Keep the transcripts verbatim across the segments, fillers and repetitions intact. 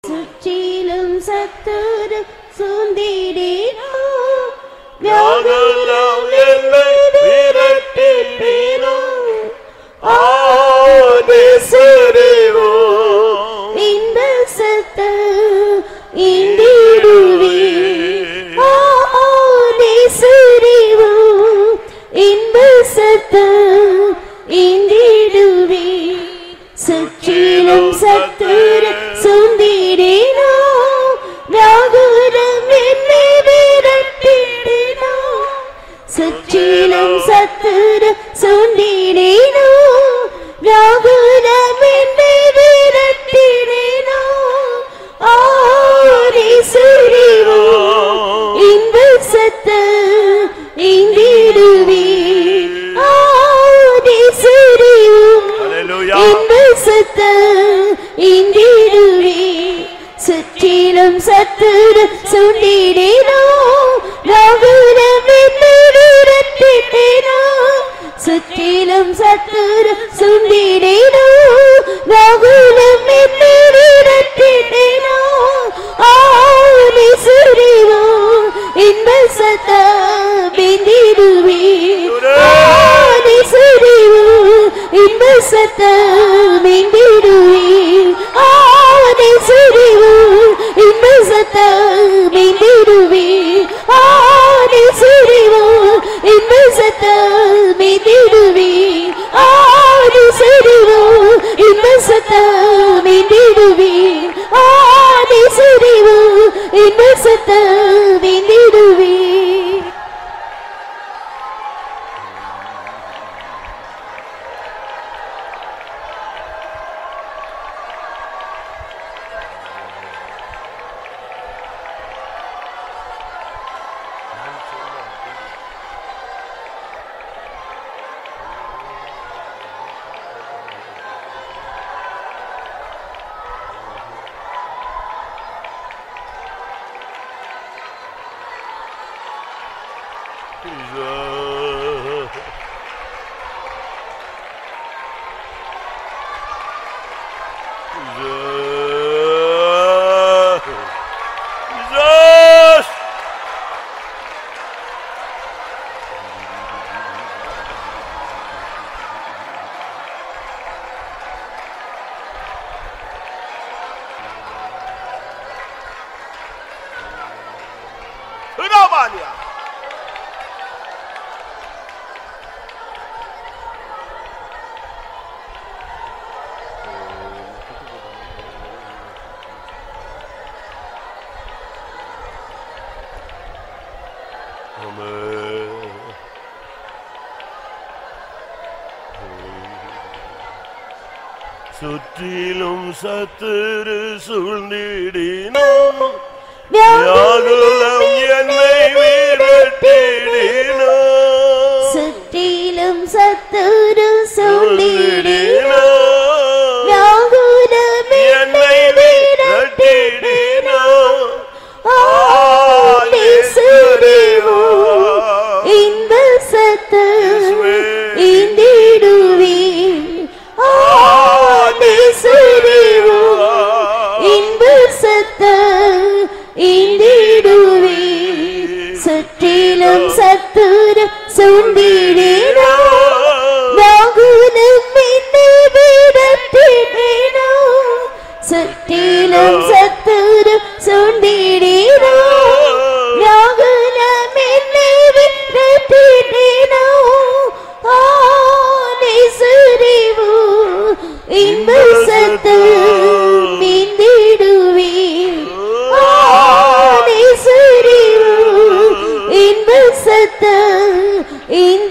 சுற்றிலும் சத்துரு சூழ்ந்திடினோ வியாகுலம் என்னை விரட்டிடினோ ஆதேசரேவோ இந்த சத்த இந்திடுவே ஆதேசரேவோ இந்த சத்த இந்திடுவே சுற்றிலும் சத்துரு சூழ்ந்திடினோ வியாகுலம் என்னை விரட்டிடினோ சுற்றிலும் சத்துரு சூழ்ந்திடினோ வியாகுலம் என்னை விரட்டிடினோ ஆதேசரேவோ இந்த சத்த இந்திடுவே ஆதேசரேவோ இந்த சத்த இந்திடுவே சுற்றிலும் சத்துரு சூழ்ந்திடினோ வியாகுலம் என்னை விரட்டிடினோ சுற்றிலும் சத்துரு சூழ்ந்திடினோ வியாகுலம் என்னை விரட்டிடினோ ஆதேசரேவோ இந்த சத்த இந்திடுவே ஆதேசரேவோ இந்த சத்த இந்திடுவே ஆதேசரேவோ இந்த சத்த இந்திடுவே ஆதேசரேவோ இந்த சத்த இந்திடுவே ஆதேசரேவோ இந்த சத்த இந்திடுவே ஆதேசரேவோ இந்த சத்த இந்திடுவே சுற்றிலும் சத்துரு சூழ்ந்திடினோ வியாகுலம் என்னை விரட்டிடினோ சுற்றிலும் சத்துரு சூழ்ந்திடினோ வியாகுலம் என்னை விரட்டிடினோ ஆதேசரேவோ இந்த சத்த இந்திடுவே ஆதேசரேவோ இந்த சத்த இந்திடுவே சுற்றிலும் சத்துரு சூழ்ந்திடினோ வியாகுலம் என்னை விரட்டிடினோ சுற்றிலும் சத்துரு சூழ்ந்திடினோ வியாகுலம் என்னை விரட்டிடினோ ஆதேசரேவோ இந்த சத்த இந்திடுவே ஆதேசரேவோ இந்த சத்த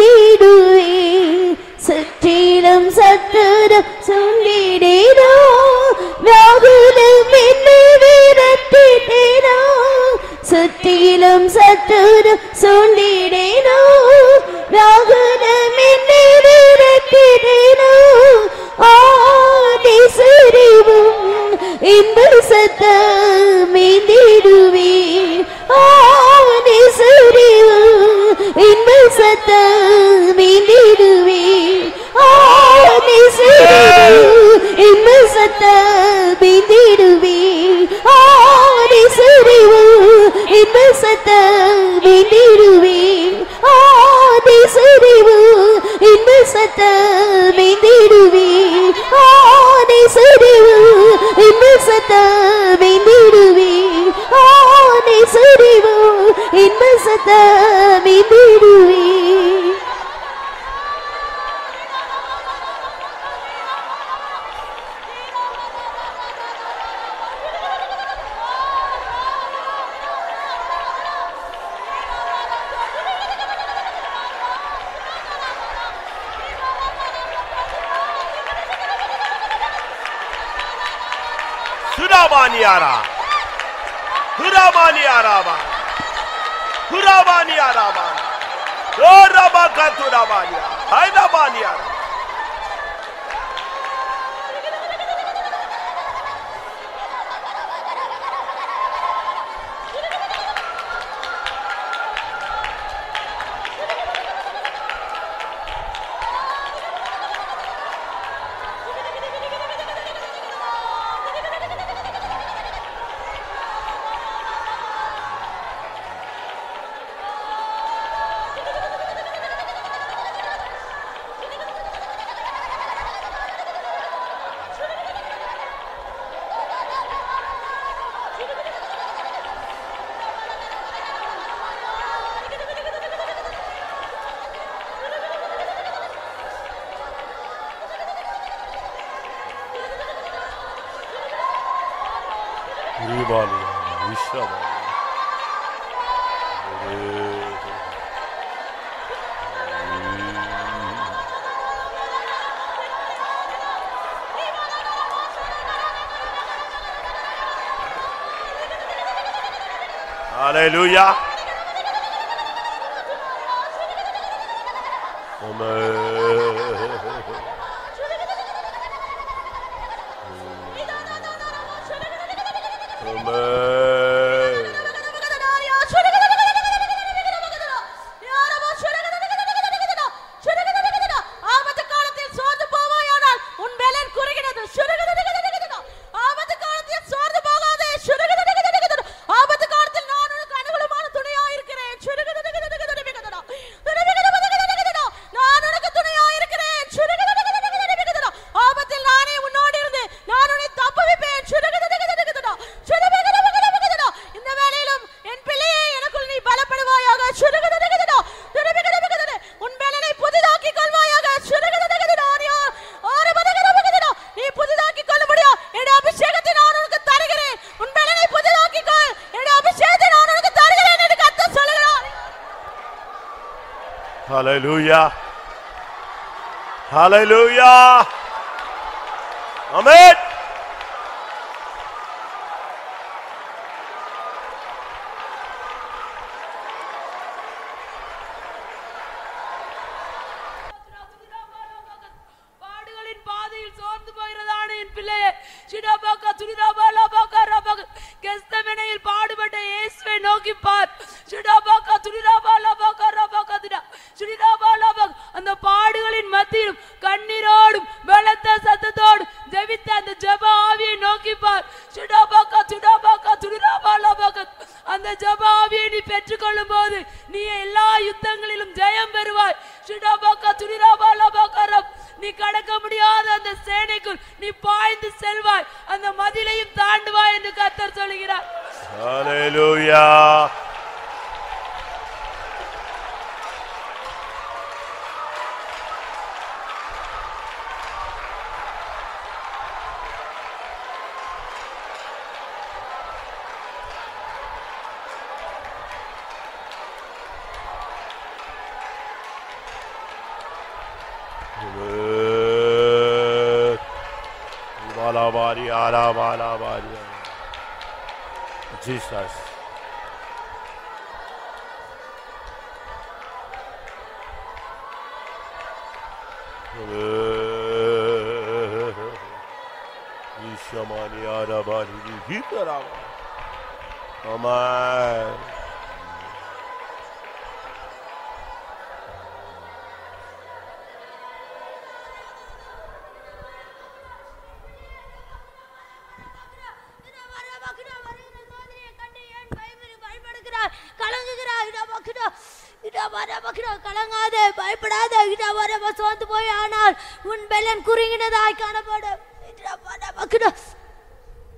இன்ப சத்தம் இந்திடுவே ஆனே சரிவோ இன்ப சத்தம் இந்திடுவே Hurabaniara, Hurabaniara, Hurabaniara, Horabakaturabania, Haidabaniara. Hallelujah. Hallelujah. Hallelujah. Amen. Hallelujah. Balabari, ala balabari. Jesus. Ishamani arabari hitarama. Amen. கலங்காதே பயப்படாதே இட வர சோர்ந்து போய் ஆனால் உன் பெலன் குறுகினதாய் காணப்படும்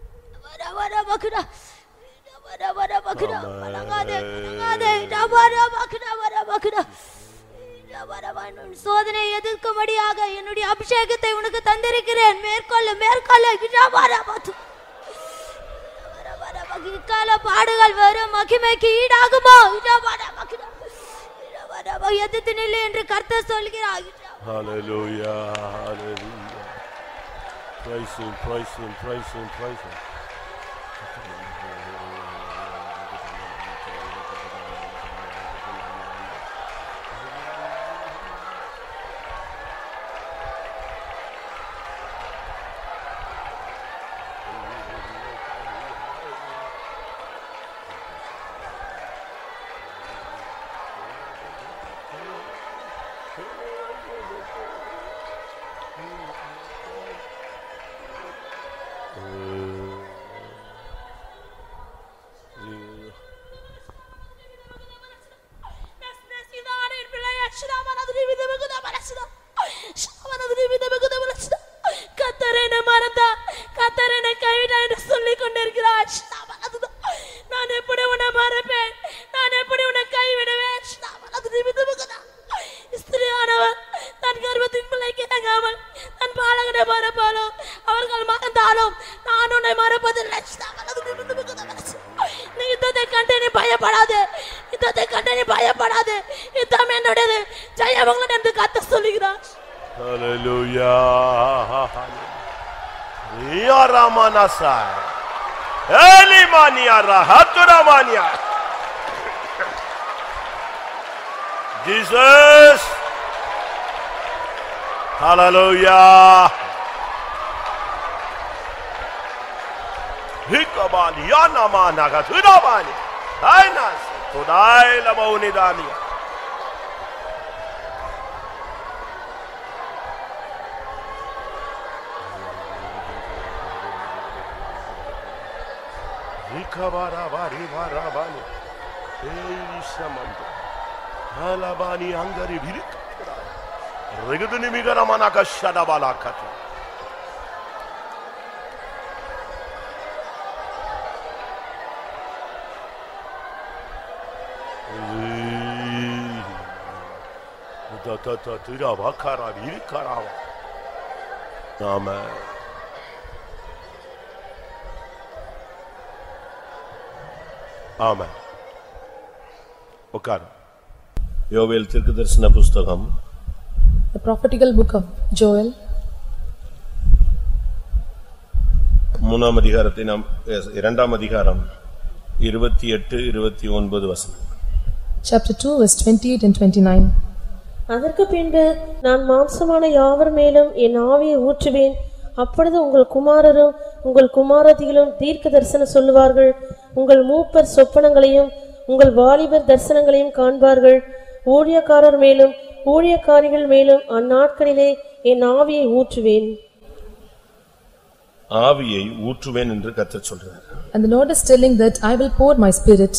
டவர பக்குடா டவர பக்குடா மலங்காதே மலங்காதே டவர பக்குடா வர பக்குடா டவர சோதனை எதிர்க்கும்படியாக என்னுடைய அபிஷேகத்தை உனக்கு தந்திருக்கிறேன் மேற்கொள்ள மேற்கொள்ள டவர பத்து டவர பக்கு கால பாடுகள் வரும் மகிமைக்கு ஈடாகுமோ டவர பக்குடா டவர பக்கு எதிர்த்து நில்லு என்று கர்த்தர் சொல்கிறார். Hallelujah, hallelujah. Praise him, praise him, praise him, praise him. கத்தரேன மறந்தா கத்தரேன கைவிடா என்று சொல்லிக் கொண்டிருக்கிறார். நான் எப்படி உன்னை மறப்பேன், நான் எப்படி உன்னை கைவிடுவேன்? ஸ்திரியானவர் தன் கர்ப்பத்தின் பிள்ளைக்கு இறங்காமல் தன் பாலகனை மறப்பாலும் அவர்கள் மறந்தாலும் நான் உன்னை மறப்பதில்லை. நீ யுத்தத்தை கண்டு நீ பயப்படாது, யுத்தத்தை கண்டு நீ பயப்படாது, யுத்தம் என்னுடையது, ஜெயமங்களன் என்று கர்த்தர் சொல்லுகிறார். Hallelujah. Ya Ramanasai. Elimania Rahaturamania. Jesus. Hallelujah. Hikabani Yanamana Gaturabani. Ainas. Todai Lamaunidania. Kabarabari barabani ei samanta halabani angari birik reguduni migara manaka shadabala katu ta ta ta tira bakara birikara amen. Amen. உட்கார். யோவேல் தீர்க்கதரிசன புத்தகம் The prophetical book of Joel. மூன்றாம் அதிகாரத்தை நாம் இரண்டாம் அதிகாரம் இருபத்தி எட்டு இருபத்தி ஒன்பது வசனம். Chapter two verse twenty-eight and twenty-nine. அதற்கு பின்பு நான் மாம்சமான யாவர் மேலும் என் ஆவியை ஊற்றுவேன். அப்பொழுது உங்கள் குமாரரும் உங்கள் குமாரத்திகளும் தீர்க்க தரிசனம் சொல்லுவார்கள். உங்கள் மூப்பர் சொப்பனங்களையும் உங்கள் வாலிபர் தரிசனங்களையும் காண்பார்கள். ஊழியக்காரர் மேலும் ஊழியக்காரிகள் மேலும் அந்நாட்களிலே என் ஆவியை ஊற்றுவேன். ஆவியை ஊற்றுவேன் என்று கர்த்தர் சொல்றார். And the Lord is telling that I will pour my spirit.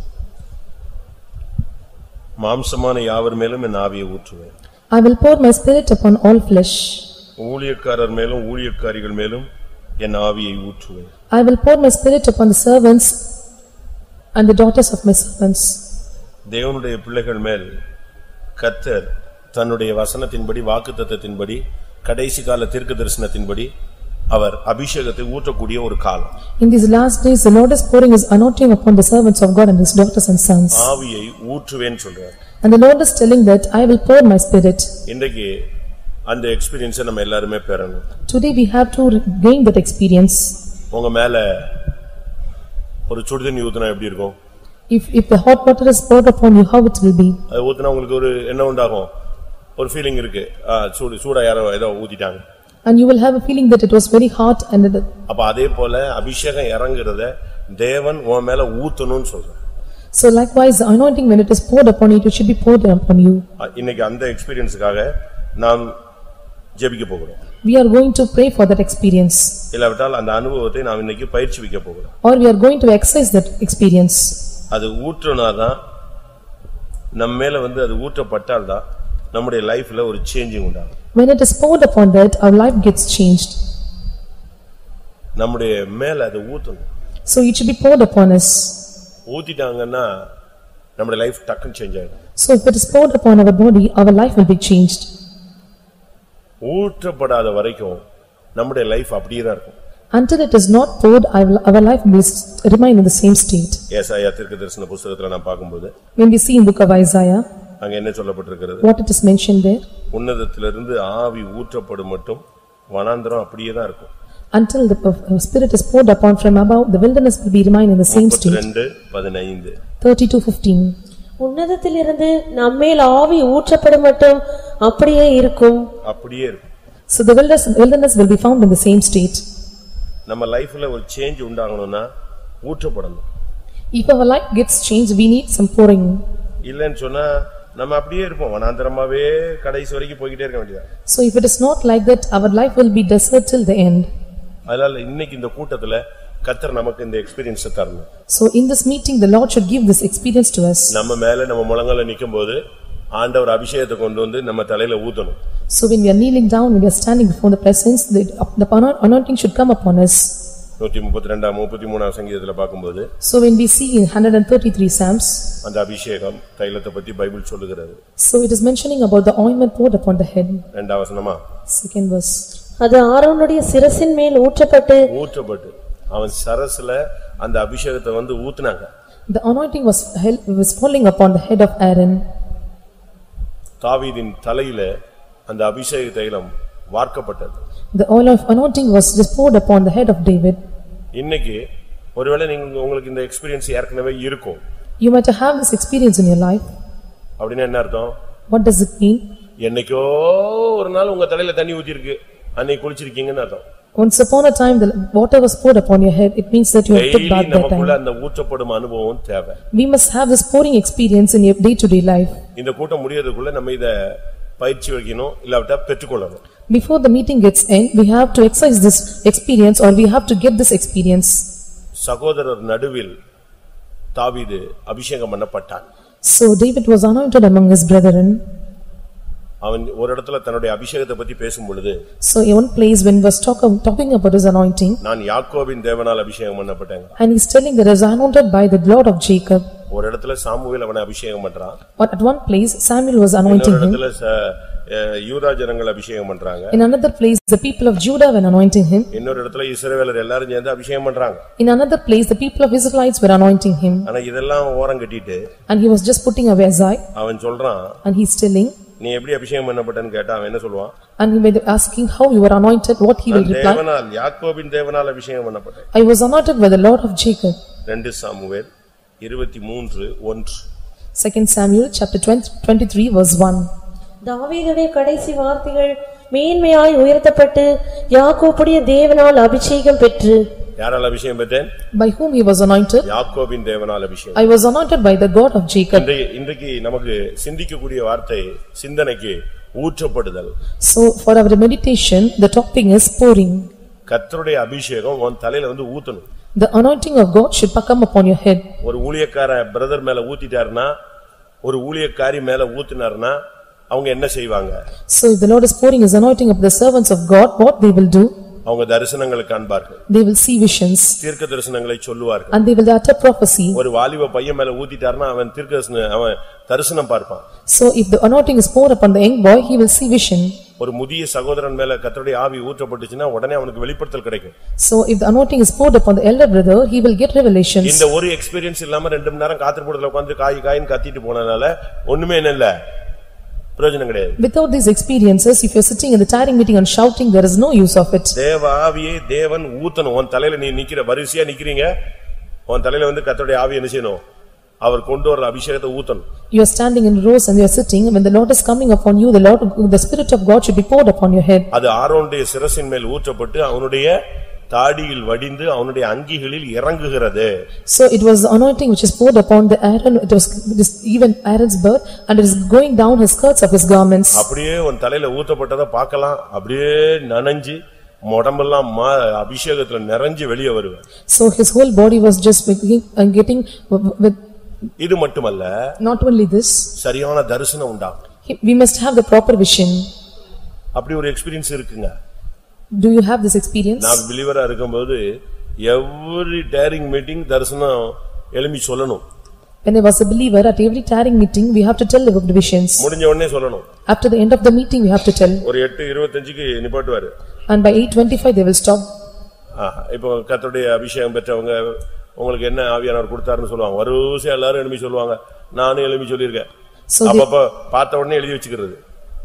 மாம்சமான யாவர் மேலும் என் ஆவியை ஊற்றுவேன். I will pour my spirit upon all flesh. ஊழியக்காரர் மேலும் ஊழியக்காரிகள் மேலும் என் ஆவியை ஊற்றுவேன். I will pour my spirit upon the servants and the daughters of my servants. தேவனுடைய பிள்ளைகள் மேல் கர்த்தர் தன்னுடைய வசனத்தின்படி வாக்குத்தத்தத்தின்படி கடைசி கால தீர்க்கதரிசனத்தின்படி அவர் அபிஷேகத்தை ஊற்றக்கூடிய ஒரு காலம். In these last days the Lord is pouring his anointing upon the servants of God and his daughters and sons. ஆவியை ஊற்றுவேன் சொல்றார். And the Lord is telling that I will pour my spirit. இன்றைக்கு அந்த எக்ஸ்பீரியன்ஸை நம்ம எல்லாரும் பெறணும். Today we have to gain that experience. உங்க மேல ஒரு சுடு தண்ணி ஊத்துனா எப்படி இருக்கும்? If if the hot water is poured upon you, how it will be? அது ஊத்துனா உங்களுக்கு ஒரு என்ன உண்டாகும்? ஒரு ஃபீலிங் இருக்கு. சூடு சூடா யாரோ ஏதோ ஊத்திட்டாங்க. And you will have a feeling that it was very hot and that அப்ப அதே போல அபிஷேகம் இறங்குறத தேவன் உன் மேல ஊத்தணும்னு சொல்றார். So likewise the anointing when it is poured upon you, it should be poured upon you. இன்னைக்கு அந்த எக்ஸ்பீரியன்ஸ்க்காக நாம் ஜெபிக்க போகிறோம். We are going to pray for that experience. இல்லாவிட்டால் அந்த அனுபவத்தை நாம் இன்னைக்கு பயிற்சி வைக்க போகிறோம். Or we are going to exercise that experience. அது ஊற்றனாதான் நம்ம மேல வந்து அது ஊற்றப்பட்டால் தான் நம்முடைய லைஃப்ல ஒரு சேஞ்சிங் உண்டாகும். When it is poured upon that, our life gets changed. நம்முடைய மேல அது ஊத்தணும். So it should be poured upon us. ஊத்திட்டாங்கன்னா நம்முடைய லைஃப் டக்குன்னு சேஞ்ச் ஆயிடும். So if it is poured upon our body, our life will be changed. ஊற்றப்படாத வரைக்கும் நம்முடைய life அப்படியே தான் இருக்கும். Until it is not poured, our life will remain in the same state. ஏசாயா தீர்க்கதரிசன புத்தகத்துல நாம் பார்க்கும்போது when we see in book of Isaiah, அங்க என்ன சொல்லப்பட்டிருக்கிறது? what it is mentioned there? உன்னதத்திலிருந்து ஆவி ஊற்றப்படும் மட்டும் வனாந்தரம் அப்படியே தான் இருக்கும். Until the spirit is poured upon from above, the wilderness will be remain in the same state. முப்பத்தி இரண்டு பதினைந்து thirty-two fifteen. உன்னதத்திலிருந்து நம்மேல் ஆவி ஊற்றப்படும் மட்டும் அப்படியே இருக்கும். அப்படியே இருக்கும். So the wilderness, wilderness will be found in the same state. நம்ம லைஃப்ல ஒரு சேஞ்ச் உண்டாகணும்னா ஊற்றப்படணும். If our life gets changed, we need some pouring. இல்லன்னு சொன்னா நம்ம அப்படியே இருப்போம், வனாந்தரமாவே கடைசி வரைக்கும் போயிட்டே இருக்க வேண்டியது. So if it is not like that, our life will be desert till the end. அதனால இன்னைக்கு இந்த கூட்டத்துல கர்த்தர் நமக்கு இந்த எக்ஸ்பீரியன்ஸ் தரணும். So in this meeting, the Lord should give this experience to us. நம்ம மேல நம்ம முழங்கால நிக்கும்போது ஆண்டவர் அபிஷேகத்தை கொண்டு வந்து நம்ம தலையில ஊத்தணும். So when we are kneeling down, when we are standing before the presence, the, the anointing should come upon us. நூற்று முப்பத்தி இரண்டு முப்பத்தி மூன்று சங்கீதத்துல பாக்கும்போது, so when we see in one thirty-three Psalms, அந்த அபிஷேகம் தைலத்தை பத்தி பைபிள் சொல்லுகிறது. So it is mentioning about the ointment poured upon the head. இரண்டாவது வசனமா? Second verse. அது ஆரோனுடைய சிரசின் மேல் ஊற்றப்பட்டு ஊற்றப்பட்டு அவன் சரசுல அந்த அபிஷேகத்தை வந்து ஊத்துனாங்க. The anointing was held, was falling upon the head of Aaron. தாவீதின் தலையில அந்த அபிஷேக தைலம் வார்க்கப்பட்டது. The oil of anointing was just poured upon the head of David. இன்னைக்கு ஒருவேளை நீங்க உங்களுக்கு இந்த எக்ஸ்பீரியன்ஸ் ஏற்கனவே இருக்கும். You might have this experience in your life. அப்படினா என்ன அர்த்தம்? What does it mean? என்னைக்கோ ஒரு நாள் உங்க தலையில தண்ணி ஊத்தி இருக்கு, அன்னைக்கு குளிச்சிருக்கீங்கன்னு அர்த்தம். Once upon a time the water was poured upon your head, it means that you have took bath that time. அந்த ஊற்றப்படும் அனுபவம் தேவை. We must have this pouring experience in your day to day life. இந்த கூட்டம் முடியறதுக்குள்ள நம்ம இத பயிற்சி வைக்கணும், இல்லாவிட்டா பெற்றுக்கொள்ளணும். Before the meeting gets end, we have to exercise this experience or we have to get this experience. சகோதரர் நடுவில் தாவீது அபிஷேகம் பண்ணப்பட்டான். So David was anointed among his brethren. அவன் ஒரு இடத்துல தன்னுடைய அபிஷேகத்தை பத்தி பேசும் பொழுது, so in one place when was talk, talking about his anointing, நான் யாக்கோபின் தேவனால் அபிஷேகம் பண்ணப்பட்டேன், and he's telling that he is anointed by the Lord of Jacob. ஒரு இடத்துல சாமுவேல் அவனை அபிஷேகம் பண்றான். But at one place Samuel was anointing him. ஒரு இடத்துல யூதா ஜனங்கள் அபிஷேகம் பண்றாங்க. In another place the people of Judah were anointing him. இன்னொரு இடத்துல இஸ்ரவேலர் எல்லாரும் சேர்ந்து அபிஷேகம் பண்றாங்க. In another place the people of Israelites were anointing him. ஆனா இதெல்லாம் ஓரம் கட்டிட்டு, and he was just putting away aside, அவன் சொல்றான், and he's telling, நீ எப்படி அபிஷேகம் பண்ணப்பட்டன்னு கேட்டா அவன் என்ன சொல்வான்? and he was asking how you were anointed, what he will reply, தேவனால் யாக்கோபின் தேவனால் அபிஷேகம் பண்ணப்பட்டேன். I was anointed by the Lord of Jacob. இரண்டு சாமுவேல் இருபத்தி மூன்று ஒன்று. Second Samuel chapter twenty-three verse one. தாவீதுடைய கடைசி வார்த்தைகள் மேன்மையாய் உயர்த்தப்பட்டு யாக்கோபுடைய தேவனால் அபிஷேகம் பெற்று. யாரால் அபிஷேகம் பெற்றேன்? By whom he was anointed? யாக்கோபின் தேவனால் அபிஷேகம். I was anointed by the God of Jacob. இன்றைக்கு நமக்கு சிந்திக்கக்கூடிய வார்த்தை, சிந்தனைக்கு ஊற்றப்படுதல். So for our meditation the topic is pouring. கர்த்தருடைய அபிஷேகம் உன் தலையில வந்து ஊத்தணும். The anointing of God should come upon your head. ஒரு ஊழியக்கார பிரதர் மேல ஊத்திட்டாருன்னா, ஒரு ஊழியக்காரி மேல ஊத்தினார்னா அவங்க என்ன செய்வாங்க? So if the Lord is pouring his anointing upon the servants of God, what they will do? அவங்க தரிசனங்களை காண்பார்கள். They will see visions. தீர்க்க தரிசனங்களை சொல்லுவார்கள். And they will utter prophecy. ஒரு வாலிப பையன் மேல ஊத்திட்டார்னா அவன் தீர்க்க அவன் தரிசனம் பார்ப்பான். So if the anointing is poured upon the young boy, he will see vision. ஒரு முதிய சகோதரன் மேல கர்த்தருடைய ஆவி ஊற்றப்பட்டுச்சுனா உடனே அவனுக்கு வெளிப்படுத்தல் கிடைக்கும். So if the anointing is poured upon the elder brother, he will get revelations. இந்த ஒரு எக்ஸ்பீரியன்ஸ் இல்லாம ரெண்டு மணி நேரம் காத்திருப்போடல உட்கார்ந்து காய் காயின்னு கத்திட்டு போனனால ஒண்ணுமே இல்ல, பிரயோஜனம் கிடையாது. Without these experiences, if you are sitting in the tiring meeting and shouting, there is no use of it. தேவ ஆவியை தேவன் ஊத்தணும். உன் தலையில நீ நிக்கிற வரிசையா நிக்கிறீங்க, உன் தலையில வந்து கர்த்தருடைய ஆவி என்ன செய்யணும்? அவர் கொண்டு வர அபிஷேகத்தை ஊத்தணும். You are standing in rows and you are sitting, when the Lord is coming upon you, the Lord, the Spirit of God should be poured upon your head. அது ஆரோனுடைய சிரசின் மேல் ஊற்றப்பட்டு அவனுடைய தாடியில் வடிந்து அவனுடைய அங்கிகளில் இறங்குகிறது. So it was the anointing which is poured upon the Aaron, it was this even Aaron's birth, and it is going down his skirts of his garments. அப்படியே உன் தலையில ஊற்றப்பட்டதை பார்க்கலாம், அப்படியே நனைஞ்சு உடம்பெல்லாம் அபிஷேகத்துல நிறைஞ்சு வெளியே வருவேன். So his whole body was just getting with. இது மட்டுமல்ல, not only this, சரியான தரிசனம் உண்டாகும். we must have the proper vision. அப்படி ஒரு எக்ஸ்பீரியன்ஸ் இருக்குங்க. Do you have this experience? நான் பிலீவரா இருக்கும்போது every daring meeting தரிசனம் எழும்பி சொல்லணும். When I was a believer, at every tiring meeting, we have to tell about the visions. முடிஞ்ச உடனே சொல்லணும். After the end of the meeting, we have to tell. ஒரு எட்டு இருபத்தஞ்சுக்கு நிப்பாட்டுவாரு. And by eight twenty-five, they will stop. இப்போ கர்த்தருடைய அபிஷேகம் பெற்றவங்க உங்களுக்கு என்ன ஆவியானவர் கொடுத்தாருன்னு சொல்லுவாங்க. வரிசையா எல்லாரும் எழும்பி சொல்லுவாங்க. நானும் எழும்பி சொல்லியிருக்கேன். அப்பப்ப பார்த்த உடனே எழுதி வச்சுக்கிறது.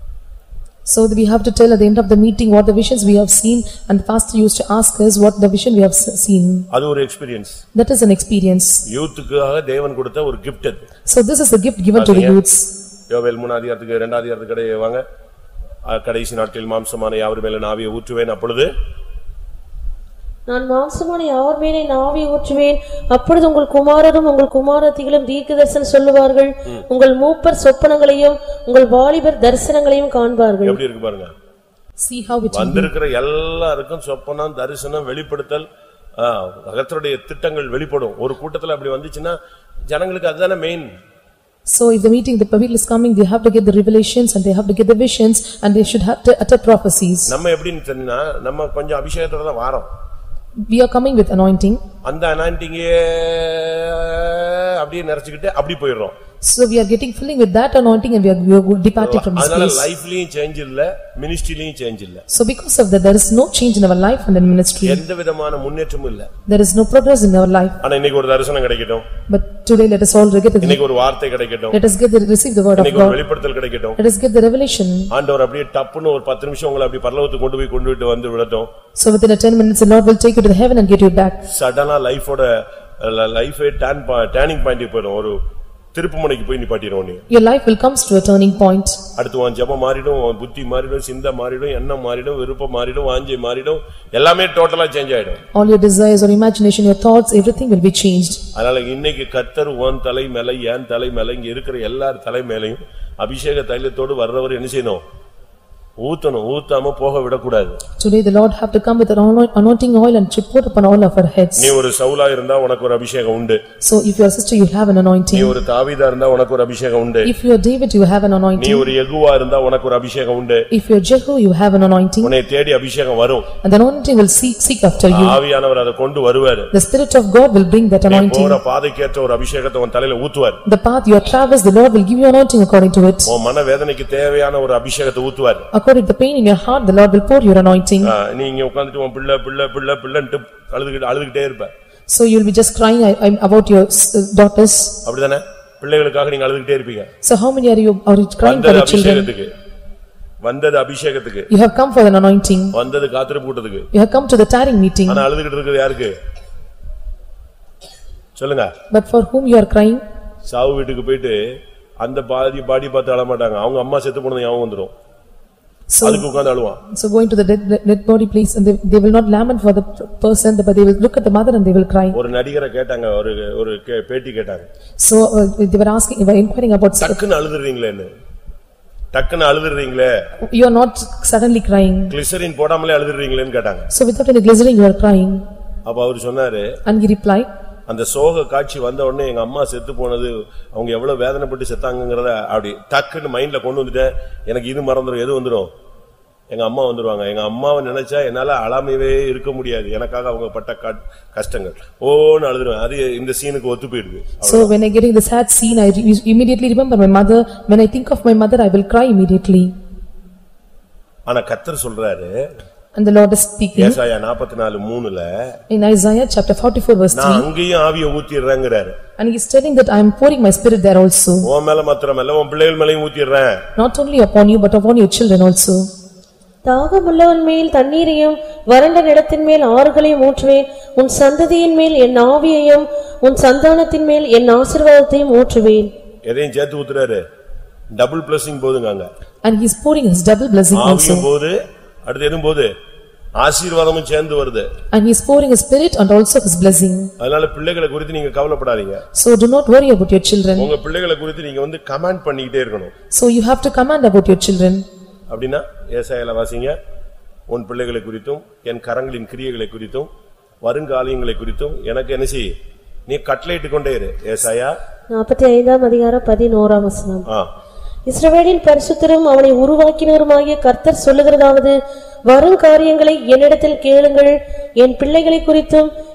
So we have to tell at the end of the meeting what the visions we have seen, and the pastor used to ask us what the vision we have seen. அது ஒரு experience. That is an experience. யூத்துக்காக தேவன் கொடுத்த ஒரு gift அது. So this is a gift given to the youths. யோவேல் மூன்றாம் அதிகாரத்துக்கு இரண்டாம் அதிகாரத்துக்கு இடையே வாங்க. கடைசி நாட்களில் மாம்சமான யாவர் மேலும் ஆவியை ஊற்றுவேன், அப்பொழுது நான் மாம்சமான யாவர் மேலே ஆவியை ஊற்றுவேன், அப்பொழுது உங்கள் குமாரரும் உங்கள் குமாரத்திகளும் தீர்க்கதரிசனம் சொல்லுவார்கள், உங்கள் மூப்பர் சொப்பனங்களையும் உங்கள் வாலிபர் தரிசனங்களையும் காண்பார்கள். எப்படி இருக்கு பாருங்க. See how it வந்திருக்கிற எல்லாருக்கும் சொப்பனம் தரிசனம் வெளிப்படுத்தல் கர்த்தருடைய திட்டங்கள் வெளிப்படும். ஒரு கூட்டத்துல அப்படி வந்துச்சுன்னா ஜனங்களுக்கு அதுதானே main. So if the meeting the public is coming, they have to get the revelations and they have to get the visions and they should have to utter prophecies. நம்ம எப்படின்னு தெரியுமா, நம்ம கொஞ்சம் அபிஷேகத்தோட தான் வாரோம். We are coming with anointing. அந்த அனாயிண்டிங்கே அப்படியே நிறைச்சிக்கிட்டு அப்படி போயிடுறோம். So we are getting filling with that anointing and we are, we are departing from this place. அதனால லைஃப்லயும் சேஞ்ச் இல்ல, மினிஸ்ட்ரிலயும் சேஞ்ச் இல்ல. So because of that, there is no change in our life and in ministry. எந்த விதமான முன்னேற்றமும் இல்ல. There is no progress in our life. ஆனா இன்னைக்கு ஒரு தரிசனம் கிடைக்கட்டும். But today let us all get the இன்னைக்கு ஒரு வார்த்தை கிடைக்கட்டும். Let us get the receive the word of இன்னைக்கு ஒரு God. வெளிப்படுத்தல் கிடைக்கட்டும். Let us get the revelation. ஆண்டவர் அப்படியே டப்புன்னு ஒரு பத்து நிமிஷம் உங்களை அப்படி பரலோகத்துக்கு கொண்டு போய் கொண்டு விட்டு வந்து விடட்டும். So within a ten minutes the Lord will take you to the heaven and get you back. சடனா லைஃபோட லைஃபே டர்ன் டர்னிங் பாயிண்ட் போயிடும். ஒரு திருப்புமுனைக்கு போய் நிப்பாட்டிரும் நீ. Your life will comes to a turning point. அடுத்து உன் ஜெபம் மாறிடும், உன் புத்தி மாறிடும், சிந்தை மாறிடும், எண்ணம் மாறிடும், விருப்பம் மாறிடும், வாஞ்சை மாறிடும், எல்லாமே டோட்டலா சேஞ்ச் ஆயிடும். All your desires or imagination, your thoughts, everything will be changed. அதனால இன்னைக்கு கர்த்தர் உன் தலை மேல என் தலை மேல இங்க இருக்கிற எல்லார் தலை மேலயும் அபிஷேக தைலத்தோடு வர்றவர் என்ன செய்யணும்? ஊத்தணும். ஊத்தாம போக விடக்கூடாது. Today the Lord have to come with an anointing oil and to put upon all of our heads. நீ ஒரு சவுலா இருந்தா உனக்கு ஒரு அபிஷேகம் உண்டு. So if you are sister you have an anointing. நீ ஒரு தாவீதா இருந்தா உனக்கு ஒரு அபிஷேகம் உண்டு. If you are David you have an anointing. நீ ஒரு யெகூவா இருந்தா உனக்கு ஒரு அபிஷேகம் உண்டு. If you are Jehu you have an anointing. உன்னை தேடி அபிஷேகம் வரும். And the anointing will seek seek after you. ஆவியானவர் அதை கொண்டு வருவார். The spirit of God will bring that anointing. போற பாதைக்கேற்ற ஒரு அபிஷேகத்தை உன் தலையில ஊத்துவார். The path you traverse the Lord will give you anointing according to it. உன் மன வேதனைக்கு தேவையான ஒரு அபிஷேகத்தை ஊத்துவார். According to the pain in your heart the Lord will pour your anointing. நீ இங்க உட்கார்ந்துட்டு உன் பிள்ளை பிள்ளை பிள்ளை பிள்ளைன்னு அழுதுகிட்டு அழுதுகிட்டே இருப்ப. So you will be just crying about your daughters. அப்படிதானே? பிள்ளைகளுக்காக நீங்க அழுதுகிட்டே இருப்பீங்க. So how many are you are you crying for your children? வந்தது அபிஷேகத்துக்கு. You have come for an anointing. வந்தது காத்திருப்பு கூட்டத்துக்கு. You have come to the tiring meeting. ஆனா அழுதுகிட்டு இருக்குது யாருக்கு? சொல்லுங்க. But for whom you are crying? சாவு வீட்டுக்கு போயிட்டு அந்த பாடி பாடி பார்த்து அழ மாட்டாங்க. அவங்க அம்மா செத்து போனது ஞாபகம் வந்துரும். So, so going to the dead, dead body place and they, they will not lament for the person but they will look at the mother and they will cry. ஒரு நடிகரை கேட்டாங்க, ஒரு ஒரு பேட்டி கேட்டாங்க. So uh, they were asking, they were inquiring about டக்குன்னு அழுதுறீங்களேன்னு. டக்குன்னு அழுதுறீங்களே. You are not suddenly crying. Glycerine போடாமலே அழுதுறீங்களேன்னு கேட்டாங்க. So without any glycerin you are crying. அப்ப அவர் சொன்னாரு, and he replied, அந்த சோக காட்சி வந்த உடனே எங்க அம்மா செத்து போனது அவங்க எவ்வளவு வேதனைப்பட்டு செத்தாங்கங்கறத அப்படி டக்குன்னு மைண்ட்ல கொண்டு வந்துட்டேன். எனக்கு இது மறந்துரும், எது வந்துரும்? எங்க அம்மா வந்துருவாங்க. எங்க அம்மாவை நினைச்சா என்னால அழாமையே இருக்க முடியாது. எனக்காக அவங்க பட்ட கஷ்டங்கள் ஓன்னு அழுதுருவேன். அது இந்த சீனுக்கு ஒத்து போயிடுது. So when I getting the sad scene I immediately remember my mother. When I think of my mother I will cry immediately. ஆனா கர்த்தர் சொல்றாரு, and the Lord is speaking ஏசாயா நாற்பத்தி நான்கு மூன்று ல in Isaiah chapter forty-four verse three, நான் அங்கேயும் ஆவியை ஊத்திறேங்கறாரு. and he is telling that I am pouring my spirit there also. உன் மேல மாத்திரமல்ல உன் பிள்ளைகள் மேலயும் ஊத்திறேன். Not only upon you but upon your children also. தாகமுள்ளவன் மேல் தண்ணீரையும் வறண்ட நிலத்தின் மேல் ஆறுகளையும் ஊற்றுவேன். உன் சந்ததியின் மேல் என் ஆவியையும் உன் சந்தானத்தின் மேல் என் ஆசீர்வாதத்தையும் ஊற்றுவேன். எதையும் சேர்த்து ஊத்துறாரு. டபுள் பிளஸிங் போதுங்க. And he is pouring his double blessing also. ஆவியும் போது, அடுத்து எதுவும் போது, ஆசீர்வாதமும் சேர்ந்து வருது. And he is pouring his spirit and also his blessing. அதனால பிள்ளைகளை குறித்து நீங்க கவலைப்படாதீங்க. So do not worry about your children. உங்க பிள்ளைகளை குறித்து நீங்க வந்து கமாண்ட் பண்ணிட்டே இருக்கணும். So you have to command about your children. அப்படினா ஏசாயால வாசிங்க, உன் பிள்ளைகளை குறித்தும் என் கரங்களின் கிரியைகளை குறித்தும் வருங்காலங்களை குறித்தும் எனக்கு என்ன செய், நீ கட்டளையிட்டு கொண்டே இரு. ஏசாயா நாற்பத்தி ஐந்தாம் அதிகாரம் பதினோராம் வசனம். ஆ இஸ்ரவேலின் பரிசுத்தரும் அவனை உருவாக்கினருமாகிய கர்த்தர் சொல்லுகிறதாவது, வரும் காரியங்களை என்னிடத்தில் கேளுங்கள், என் பிள்ளைகளை குறித்தும்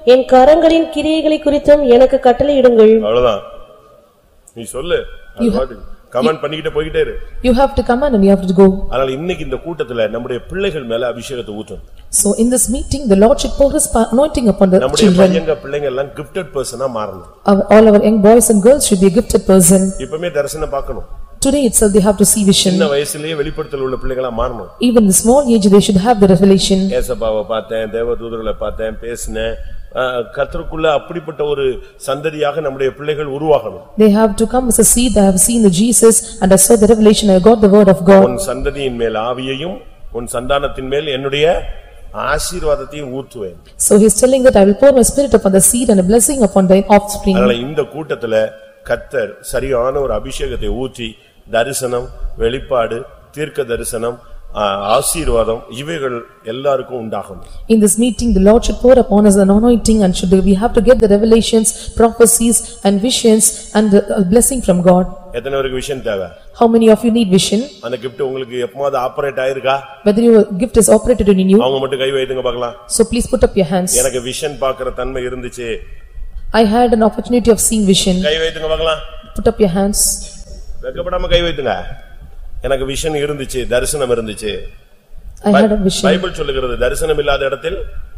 என் கரங்களின் கிரியைகளை குறித்தும் எனக்கு கட்டளையிடுங்கள். அவ்வளவுதான். நீ சொல்லு. கமெண்ட் பண்ணிக்கிட்டே போயிட்டே இரு. You have to command and you have to go. அதனால இன்னைக்கு இந்த கூட்டத்துல நம்முடைய பிள்ளைகள் மேல அபிஷேகத்தை ஊற்றணும். So in this meeting the Lord should pour his anointing upon the நம்முடைய children. பையங்க பிள்ளைங்க எல்லாம் gifted person-ஆ மாறணும். All our young boys and girls should be a gifted person. இப்பமே தரிசனம் பார்க்கணும். Today itself they have to see vision. சின்ன வயசுலயே வெளிப்படுத்தல் உள்ள பிள்ளைகளா மாறணும். Even in the small age they should have the revelation. ஏசப்பாவை பார்த்தேன், தேவதூதர்களை பார்த்தேன், பேசினேன். கர்த்தருக்குள்ள அப்படிப்பட்ட ஒரு சந்ததியாக நம்முடைய பிள்ளைகள் உருவாகணும். They have to come as a seed. They have seen the Jesus and I saw the revelation. I got the word of God. உன் சந்ததியின் மேல் ஆவியையும் உன் சந்தானத்தின் மேல் என்னுடைய ஆசீர்வாதத்தையும் ஊற்றுவேன். So he is telling that I will pour my spirit upon the seed and a blessing upon the offspring. அதனால இந்த கூட்டத்துல கர்த்தர் சரியான ஒரு அபிஷேகத்தை ஊற்றி தரிசனம், வெளிப்பாடு, தீர்க்க தரிசனம், ஆசீர்வாதம் இவைகள் எல்லாருக்கும் உண்டாகணும். In this meeting the Lord should pour upon us an anointing and should we have to get the revelations, prophecies and visions and the blessing from God. எத்தனை பேருக்கு விஷன் தேவை? How many of you need vision? அந்த gift உங்களுக்கு எப்பமாவது operate ஆயிருக்கா? Whether your gift is operated in you? அவங்க மட்டும் கை வைத்துங்க பார்க்கலாம். So please put up your hands. எனக்கு விஷன் பார்க்கிற தன்மை இருந்துச்சு. I had an opportunity of seeing vision. கை வைத்துங்க பார்க்கலாம். Put up your hands. வெக்கப்படாம கை வைத்துங்க. எனக்கு விஷன் இருந்துச்சு, தரிசனம் இருந்துச்சு. I had a vision. Bible சொல்லுகிறது தரிசனம் இல்லாத இடத்தில்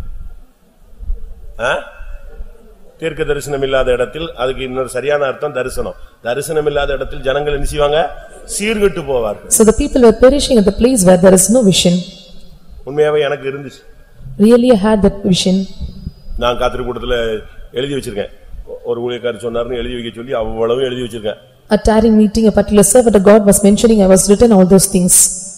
தீர்க்க தரிசனம் இல்லாத இடத்தில் அதுக்கு இன்னொரு சரியான அர்த்தம் தரிசனம். தரிசனம் இல்லாத இடத்தில் ஜனங்கள் என்ன செய்வாங்க? சீர்கெட்டு போவார்கள். So the people were perishing at the place where there is no vision. உண்மையாவே எனக்கு இருந்துச்சு. Really I had that vision. நான் காத்திரு கூட்டத்துல எழுதி வச்சிருக்கேன். ஒரு ஊழியக்காரர் சொன்னாருன்னு எழுதி வைக்க சொல்லி அவ்வளவு எழுதி வச்சிருக்கேன். At tiring meeting a particular servant of God was mentioning I was written all those things.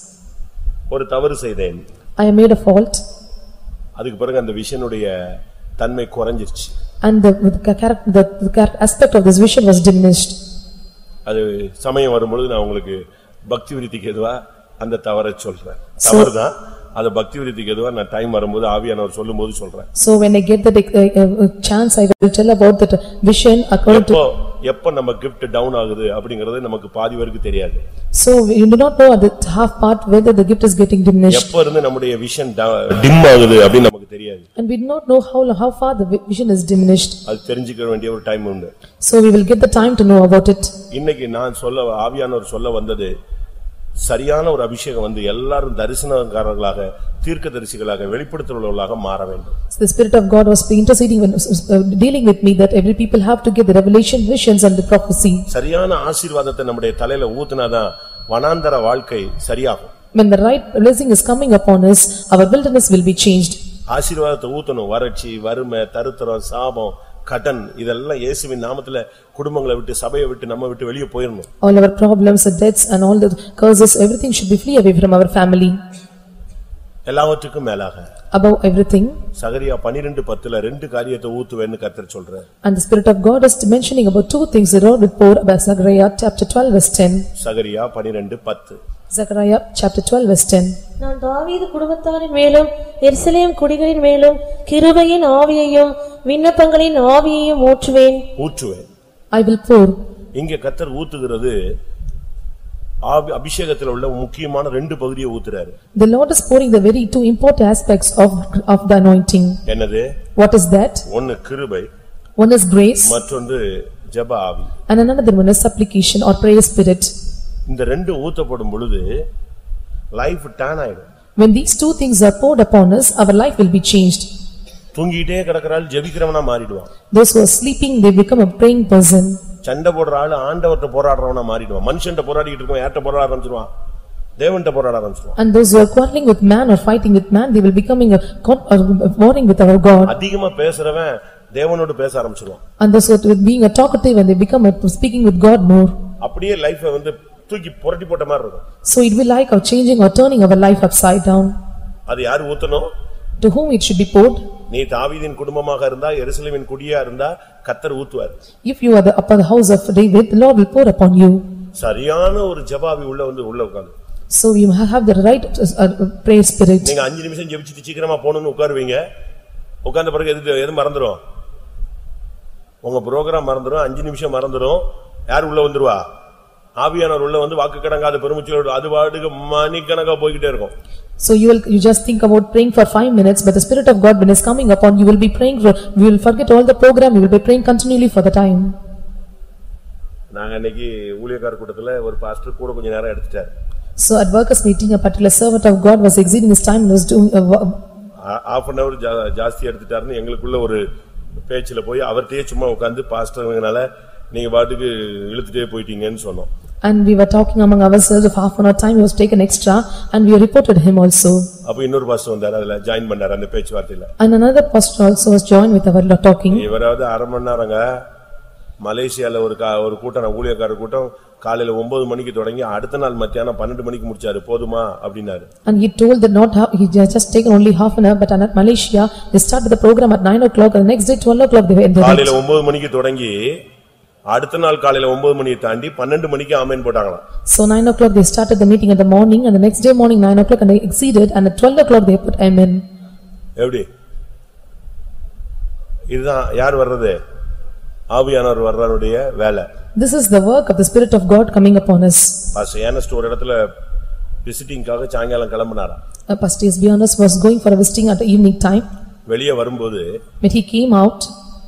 ஒரு தவறு செய்தேன். I made a fault. அதுக்கு பிறகு அந்த விஷனுடைய தன்மை குறைஞ்சிருச்சு. And the the character the, the aspect of this vision was diminished. அது சமயம் வரும்போது நான் உங்களுக்கு பக்தி விருத்திக்கு எதுவா அந்த தவறை சொல்றேன். தவறுதான். அது பக்தி விருத்திக்கு எதுவா நான் டைம் வரும்போது ஆவியானவர் சொல்லும்போது சொல்றேன். So when I get the uh, uh, chance I will tell about that vision according to எப்ப நம்ம gift down ஆகுது அப்படிங்கறது நமக்கு பாதி வரைக்கும் தெரியாது. So you do not know at the half part whether the gift is getting diminished. எப்ப இருந்து நம்முடைய vision dim ஆகுது அப்படி நமக்கு தெரியாது. And we do not know how how far the vision is diminished. அது தெரிஞ்சிக்க வேண்டிய ஒரு டைம் உண்டு. So we will get the time to know about it. இன்னைக்கு நான் சொல்ல ஆவியானவர் சொல்ல வந்தது சரியான ஒரு அபிஷேகம் வந்து எல்லாரும் தரிசனக்காரர்களாக தீர்க்கதரிசிகளாக வெளிப்படுத்துறவர்களாக மாற வேண்டும். The spirit of God was interceding when uh, dealing with me that every people have to get the revelation, visions and the prophecy. சரியான ஆசீர்வாதத்தை நம்முடைய தலையில ஊத்துனாதான் வனாந்தர வாழ்க்கை சரியாகும். When the right blessing is coming upon us, our wilderness will be changed. ஆசீர்வாதத்தை ஊத்தணும். வறட்சி, வறுமை, தரித்திரம், சாபம், கடன் இதெல்லாம் இயேசுவின் நாமத்திலே குடும்பங்களை விட்டு சபையை விட்டு நம்ம விட்டு வெளியே போயிரணும். All our problems, the debts and all the curses, everything should be flee away from our family. எல்லாவற்றுக்கும் மேலாக above everything சகரியா பன்னிரண்டு பத்துல ரெண்டு காரியத்தை ஊத்துவேன்னு கர்த்தர் சொல்றார். And the spirit of God is mentioning about two things the Lord will pour about Zechariah chapter twelve verse ten. சகரியா பன்னிரண்டு பத்து. Zechariah chapter twelve verse ten. நான் தாவீது குடும்பத்தாரின் மேலும் எருசலேம் குடிகளின் மேலும் கிருபையின் ஆவியையும் விண்ணப்பங்களின் ஆவியையும் ஊற்றுவேன். ஊற்றுவேன். I will pour. இங்கே கர்த்தர் ஊத்துகிறது அபிஷேகத்தில் உள்ள முக்கியமான ரெண்டு பகுதியை ஊத்துறாரு. The Lord is pouring the very two important aspects of of the anointing. என்னது? What is that? ஒன்னு கிருபை. One is grace. மற்றொன்று ஜெப ஆவி. And another one is supplication or prayer spirit. இந்த ரெண்டு ஊத்தப்படும் பொழுது லைஃப் டர்ன் ஆயிடும். When these two things are poured upon us, our life will be changed. தூங்கிட்டே கிடக்கறாள் ஜெபிக்கிறவனா மாறிடுவான். Those who are sleeping they become a praying person. சண்டை போடுற ஆளு ஆண்டவர்ட்ட போராடுறவனா மாறிடுவான். மனுஷன்ட்ட போராடிட்டு இருக்கவன் யார்ட்ட போராட ஆரம்பிச்சிடுவான்? தேவன்ட்ட போராட ஆரம்பிச்சிடுவான். And those who are quarreling with man or fighting with man, they will becoming a warring with our God. அதிகமா பேசுறவன் தேவனோடு பேச ஆரம்பிச்சிடுவான். And those who are being a talkative and they become a speaking with God more. அப்படியே லைஃபை வந்து தூக்கி புரட்டி போட்ட மாதிரி இருக்கும். So it will like or changing or turning our life upside down. அது யார் ஊத்தணும்? To whom it should be poured? நீ தாவீதின் குடும்பமாக இருந்தா எருசலேமின் குடியா இருந்தா கர்த்தர் ஊத்துவார். If you are the upper house of David, the Lord will pour upon you. சரியான ஒரு ஜெபாவி உள்ள வந்து உள்ள உட்கார்ந்து. So you have the right uh, prayer spirit. நீங்க அஞ்சு நிமிஷம் ஜெபிச்சிட்டு சீக்கிரமா போணும்னு உட்காருவீங்க. உட்கார்ந்த பிறகு எது எது மறந்துரும்? உங்க புரோகிராம் மறந்துரும், அஞ்சு நிமிஷம் மறந்துரும். யார் உள்ள வந்துருவா? ஆவியானவர் உள்ள வந்து வாக்கு கடங்காத பெருமூச்சோடு அது பாட்டுக்கு மணிக்கணக்கா போய்கிட்டே இருக்கும். So you will, you just think about praying for five minutes, but the Spirit of God when is coming upon, you will be praying for, you will forget all the program, you will be praying continually for the time. நாங்க அன்னைக்கு ஊழியக்கார கூட்டத்துல ஒரு pastor கூட கொஞ்ச நேரம் எடுத்துட்டார். So at workers meeting, a particular servant of God was exceeding his time and was doing a half an hour ஜாஸ்தி எடுத்துட்டாருன்னு எங்களுக்குள்ள ஒரு பேச்சில போய் அவர்கிட்டயே சும்மா உட்கார்ந்து பாஸ்டர்ங்கனால நீங்க பாட்டுக்கு இழுத்துட்டே போயிட்டீங்கன்னு சொன்னோம். And we were talking among ourselves of half an hour time was taken extra and we reported him also. அப்ப இன்னொரு பாஸ்டர் வந்தார் அதுல ஜாயின் பண்ணார் அந்த பேச்சுவார்த்தையில. And another pastor also was joined with our talking. இவராவது அரை மணி நேரங்க மலேசியால ஒரு ஒரு கூட்டம் ஊழியக்கார கூட்டம் காலையில ஒன்பது மணிக்கு தொடங்கி அடுத்த நாள் மத்தியானம் பன்னிரண்டு மணிக்கு முடிச்சாரு போதுமா அப்படினாரு. And he told that not how, he just taken only half an hour but at Malaysia they started the program at nine o'clock and the next day twelve o'clock they ended. காலையில ஒன்பது மணிக்கு தொடங்கி அடுத்த நாள் காலையில ஒன்பது மணியை தாண்டி பன்னிரண்டு மணிக்கு ஆமென் போட்டாங்களாம். So nine o'clock they started the meeting in the morning and the next day morning nine o'clock and they exceeded and at twelve o'clock they put amen. எப்படி இதுதான் யார் வர்றது ஆவியானவர் வர்றவருடைய வேலை. This is the work of the Spirit of God coming upon us. Pastor Ernest ஒரு இடத்துல விசிட்டிங்காக சாயங்காலம் கிளம்பினாராம். Pastor S B Honest was going for a visiting at the evening time. வெளியே வரும்போது when he came out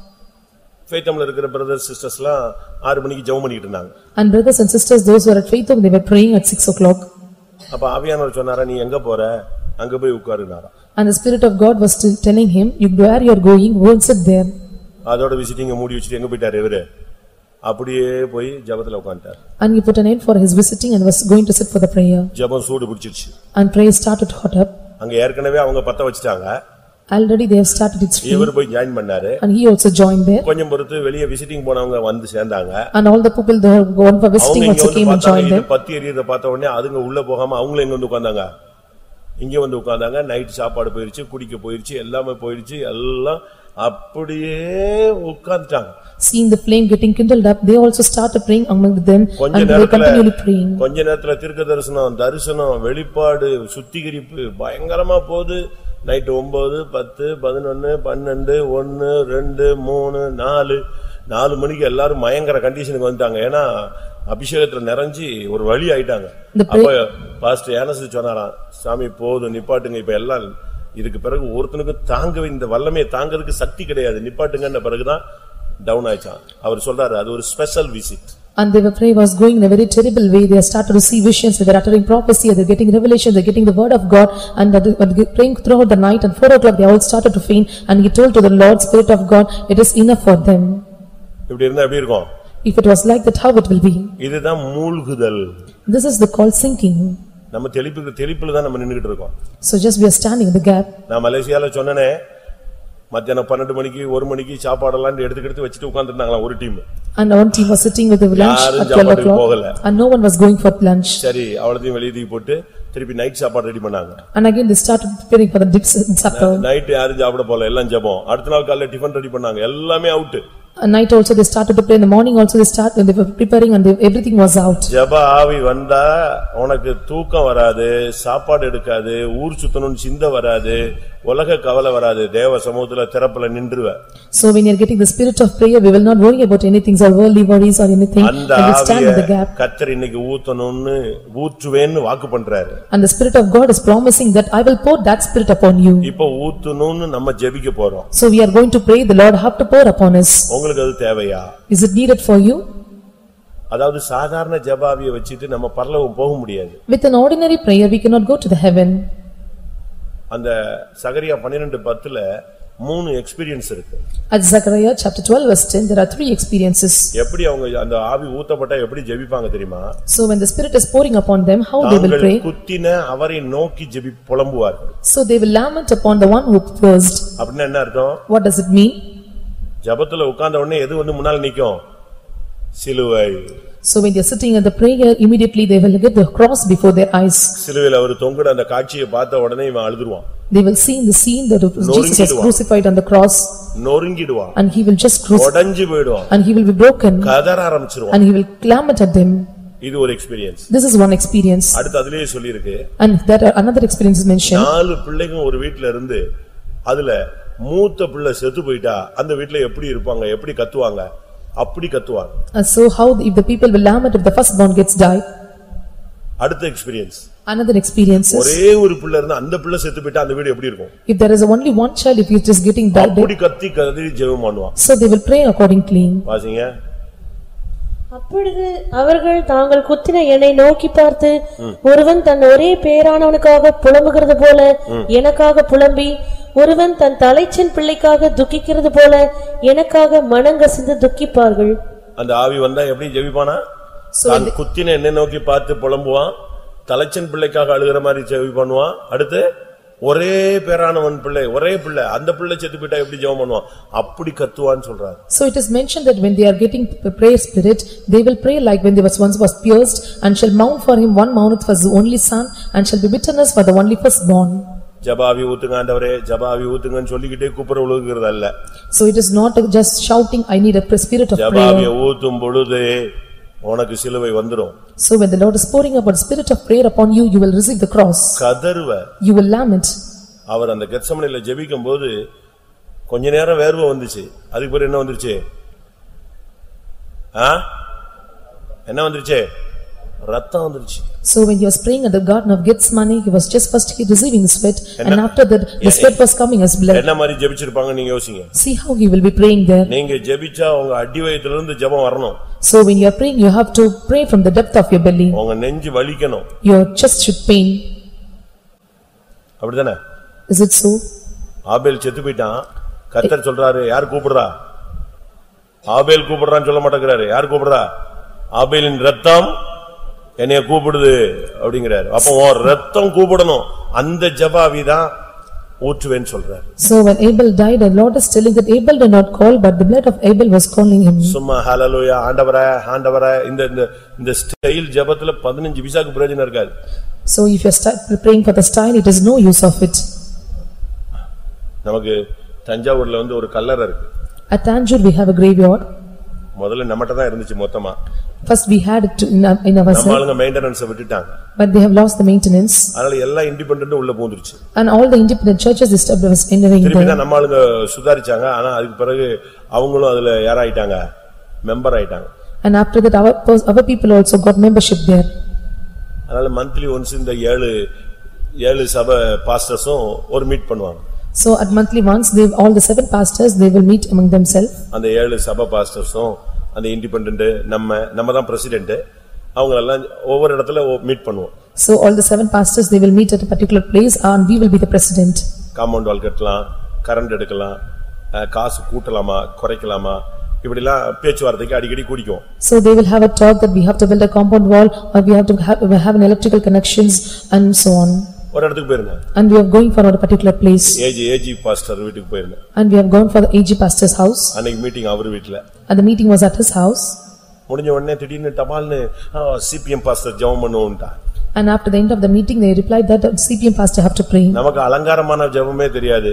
ஃபேத்தம்ல இருக்கிற brothers சிஸ்டர்ஸ்லாம் ஆறு மணிக்கு ஜெபம் பண்ணிட்டு இருந்தாங்க. And brothers and sisters those who were at Faithom they were praying at six o'clock. அப்ப ஆவியானவர் சொன்னாரா நீ எங்க போற அங்க போய் உட்காருனாரா. And the Spirit of God was still telling him you where you are going go and sit there. அதோட விசிட்டிங்க மூடி வச்சிட்டு எங்க போயிட்டாரு இவரு அப்படியே போய் ஜெபத்துல உட்கார்ந்தார். And he put an end for his visiting and was going to sit for the prayer. ஜெபம் சூடு பிடிச்சிருச்சு. And prayer started hot up. அங்க ஏற்கனவே அவங்க பத்த வச்சிட்டாங்க. Already they have started its free. இவர் போய் ஜாயின் பண்ணாரு. And he also joined there. கொஞ்சம் பொறுத்து வெளிய விசிட்டிங் போனவங்க வந்து சேர்ந்தாங்க. And all the people that have gone for visiting also came and joined them. பத்தி எரியத பார்த்த உடனே அதுங்க உள்ள போகாம அவங்களே இங்க வந்து உட்கார்ந்தாங்க. இங்க வந்து உட்கார்ந்தாங்க. நைட் சாப்பாடு போயிருச்சு குடிக்க போயிருச்சு எல்லாமே போயிருச்சு எல்லாம் அப்படியே உட்கார்ந்தாங்க. Seeing the flame getting kindled up they also started praying among them and they continually praying. கொஞ்ச நேரத்துல தீர்க்க தரிசனம் தரிசனம் வெளிப்பாடு சுத்திகரிப்பு பயங்கரமா போகுது. நைட் ஒன்பது பத்து பதினொன்னு பன்னெண்டு ஒன்னு ரெண்டு மூணு நாலு நாலு மணிக்கு எல்லாரும் பயங்கர கண்டிஷனுக்கு வந்துட்டாங்க. ஏன்னா அபிஷேகத்துல நிறைஞ்சி ஒரு வழி ஆயிட்டாங்க. அப்ப பாஸ்டர் ஏனஸ் சொன்னாராம் சாமி போதும் நிப்பாட்டுங்க இப்ப எல்லாம் இதுக்கு பிறகு ஒருத்தனுக்கு தாங்கவே இந்த வல்லமையை தாங்கிறதுக்கு சக்தி கிடையாது நிப்பாட்டுங்கன்ற பிறகுதான் டவுன் ஆயிச்சான். அவர் சொல்றாரு அது ஒரு special visit. And they were praying was going in a very terrible way. They started to see visions, they were uttering prophecy, they were getting revelation, they were getting the word of God and they were praying throughout the night and four o'clock they all started to faint and he told to the Lord Spirit of God it is enough for them. இப்படி இருந்தா எப்படி இருக்கும்? If it was like that how it will be? இதுதான் மூழ்குதல். This is the called sinking. நம்ம தெளிப்புக்கு தெளிப்புல தான் நம்ம நின்னுகிட்டு இருக்கோம். So just we are standing in the gap. நான் மலேசியால சொன்னனே மத்தியானம் பன்னிரண்டு மணிக்கு ஒரு மணிக்கு சாப்பாடெல்லாம் எடுத்து எடுத்து வச்சிட்டு உட்கார்ந்திருந்தாங்களா ஒரு team. And one team was sitting with the lunch at twelve o'clock and no one was going for lunch. சரி அவளதையும் வெளிய தூக்கி போட்டு திருப்பி நைட் சாப்பாடு ரெடி பண்ணாங்க. And again they started preparing for the dips and supper. Night யாரும் சாப்பிட போல எல்லாம் ஜெபம். அடுத்த நாள் காலையில டிபன் ரெடி பண்ணாங்க எல்லாமே out. At night also they started to pray, in the morning also they started, they were preparing and they, everything was out. ஜெப ஆவி வந்தா உனக்கு தூக்கம் வராது சாப்பாடு எடுக்காது ஊர் சுத்தணும்னு சிந்தை வராது உலக கவலை வராது தேவ சமூகத்துல திறப்புல நின்றுவ. So when you are getting the spirit of prayer we will not worry about anything or worldly worries or anything and we stand in the gap. கர்த்தர் இன்னைக்கு ஊத்தணும்னு ஊற்றுவேன்னு வாக்கு பண்றாரு. And the Spirit of God is promising that I will pour that spirit upon you. இப்போ ஊத்தணும்னு நம்ம ஜெபிக்க போறோம். So we are going to pray the Lord have to pour upon us. உங்களுக்கு அது தேவையா? Is it needed for you? அதாவது சாதாரண ஜெபாவியை வச்சிட்டு நம்ம பரலோகம் போக முடியாது. With an ordinary prayer we cannot go to the heaven. அந்த சகரியா பன்னிரண்டு பத்துல மூணு எக்ஸ்பீரியன்ஸ் இருக்கு. At Zechariah chapter twelve verse ten there are three experiences. எப்படி அவங்க அந்த ஆவி ஊத்தப்பட்டா எப்படி ஜெபிப்பாங்க தெரியுமா? So when the Spirit is pouring upon them how they will pray? குத்தின அவரை நோக்கி ஜெபி புலம்புவார்கள். So they will lament upon the one who cursed. அப்படின்னா என்ன அர்த்தம்? What does it mean? ஜெபத்துல உட்கார்ந்த உடனே எது வந்து முன்னால நிக்கும்? சிலுவை. So when they are sitting at the prayer immediately they will get the cross before their eyes. சிலுவையில அவர் தொங்குற அந்த காட்சியை பார்த்த உடனே இவன் அழுதுருவான். They will see in the scene that Jesus was crucified on the cross. நொறுங்கிடுவான். And he will just crucify. உடைஞ்சு போய்டுவான். And he will be broken. கதற ஆரம்பிச்சிடுவான். And he will lament at them. இது ஒரு experience. This is one experience. அடுத்து அதிலேயே சொல்லி இருக்கு. And there are another experience is mentioned. நாலு பிள்ளைங்க ஒரு வீட்ல இருந்து அதுல மூத்த பிள்ளை செத்து போயிட்டா அந்த வீட்ல எப்படி இருப்பாங்க எப்படி கத்துவாங்க அப்படி கத்துவார். And so how if the people will lament if the firstborn gets died? அடுத்த எக்ஸ்பீரியன்ஸ். Another experiences. ஒரே ஒரு பிள்ளை இருந்தா அந்த பிள்ளை செத்து போய்ட்டா அந்த வீடு எப்படி இருக்கும்? If there is only one child, if he is just getting died, அப்படி கத்தி கதறி ஜெபம் பண்ணுவான். so they will pray accordingly. வாசிங்க. அப்பொழுது அவர்கள் தாங்கள் குத்தின என்னை நோக்கி பார்த்து, ஒருவன் தன் ஒரே பேரானவனுக்காக புலம்புகிறது போல எனக்காக புலம்பி, ஒருவன் தன் தலைச்சன் பிள்ளைக்காக துக்கிக்கிறது போல எனக்காக மனங்கசிந்து துக்கிப்பார்கள். அந்த ஆவி வந்தா எப்படி ஜெபிப்பானா? தான் குத்தின என்னை நோக்கி பார்த்து புலம்புவான், தலைச்சன் பிள்ளைக்காக அழுகிற மாதிரி ஜெபம் பண்ணுவான். அடுத்து ஒரே பேரானவன் பிள்ளை, ஒரே பிள்ளை, அந்த பிள்ளை செத்து போய்ட்டா எப்படி ஜெபம் பண்ணுவான்? அப்படி கத்துவான்னு சொல்றார். So it is mentioned that when they are getting prayer spirit, they will pray like when they was once was pierced, and shall mount for him one mounted for the only son, and shall be bitterness for the only firstborn. ஜபாவி ஊத்துங்க ஆண்டவரே, ஜபாவி ஊத்துங்கன்னு சொல்லிக்கிட்டே கூப்பிட உழுகுறது அல்ல. So it is not just shouting, I need a spirit of prayer. ஜபாவி ஊத்தும் பொழுது உனக்கு சிலுவை வந்துரும். So when the Lord is pouring out the spirit of prayer upon you, you will receive the cross. கதறுவ. You will lament. அவர் அந்த கெத்செமனேல ஜெபிக்கும்போது கொஞ்ச நேரம் வேர்வை வந்துச்சு. அதுக்கு பிறகு என்ன வந்துருச்சு? ஆ? என்ன வந்துருச்சு? ரத்தம் வந்துருச்சு. So when he was praying at the garden of Gethsemane, he was just first he receiving sweat, and after that the sweat was coming as blood. என்ன மாதிரி ஜெபிச்சிருப்பாங்க நீங்க யோசிங்க. See how he will be praying there. நீங்க ஜெபிச்சா உங்க அடிவயத்துல இருந்து ஜெபம் வரணும். So when you are praying, you have to pray from the depth of your belly. உங்க நெஞ்சு வலிக்கணும். Your chest should pain. அப்படிதானே? Is it so? ஆபேல் செத்து போயிட்டான். கர்த்தர் சொல்றாரு, யார் கூப்பிடுறா? ஆபேல் கூப்பிடுறான்னு சொல்ல மாட்டேங்கிறாரு. யார் கூப்பிடுறா? ஆபேலின் ரத்தம் என்னைய கூப்பிடுது அப்படிங்கிறாரு. அப்போ ரத்தம் கூப்பிடணும். அந்த ஜபாவிதான் ஊற்றுவேன்னு சொல்றாரு. So when Abel died, the Lord is telling that Abel did not call, but the blood of Abel was calling him. சும்மா ஹalleluya ஆண்டவரே ஆண்டவரே இந்த இந்த ஸ்டைல் ஜெபத்துல பதினைந்து விசாக்கு பிரயோஜனம் இருக்காது. So if you start praying for the style, it is no use of it. நமக்கு தஞ்சாவூர்ல வந்து ஒரு கல்லறை இருக்கு. At Tanjore we have a graveyard. முதல்ல நம்மட்ட தான் இருந்துச்சு மொத்தமா. First we had it in our, in our நம்ம ஆளுங்க மெயின்டனன்ஸ் விட்டுட்டாங்க. But they have lost the maintenance. அதனால எல்லா இண்டிபெண்டன்ட் உள்ள பூந்துருச்சு. And all the independent churches established in the திருப்பி தான் நம்ம ஆளுங்க சுதாரிச்சாங்க. ஆனா அதுக்கு பிறகு அவங்களும் அதுல யார் ஆயிட்டாங்க? மெம்பர் ஆயிட்டாங்க. And after that our our people also got membership there. அதனால மந்த்லி ஒன்ஸ் இந்த ஏழு ஏழு சபை பாஸ்டர்ஸும் ஒரு மீட் பண்ணுவாங்க. So at monthly once they all the seven pastors they will meet among themselves. அந்த ஏழு சபை பாஸ்டர்ஸும் அந்த இண்டிபெண்டன்ட் நம்ம நம்ம தான் பிரசிடென்ட் அவங்க எல்லாம் ஒவ்வொரு இடத்துல மீட் பண்ணுவோம். So all the seven pastors they will meet at a particular place and we will be the president. Compound wall கட்டலாம், கரண்ட் எடுக்கலாம், காசு கூட்டலாமா குறைக்கலாமா இப்படிலாம் பேச்சுவார்த்தைக்கு அடிக்கடி கூடிக்குவோம். So they will have a talk that we have to build a compound wall or we have to have, we have an electrical connections and so on. ஒரு இடத்துக்கு போயிருங்க. And we are going for a particular place. AG AG pastor வீட்டுக்கு போயிருங்க. And we have gone for the A G pastor's house. அன்னைக்கு meeting அவர் வீட்ல. And the meeting was at his house. முடிஞ்ச உடனே திடீர்னு டபால்னு சிபிஎம் பாஸ்டர் ஜெபம் பண்ணுவோம்டா. And after the end of the meeting they replied that C P M pastor have to pray. நமக்கு அலங்காரமான ஜெபமே தெரியாது.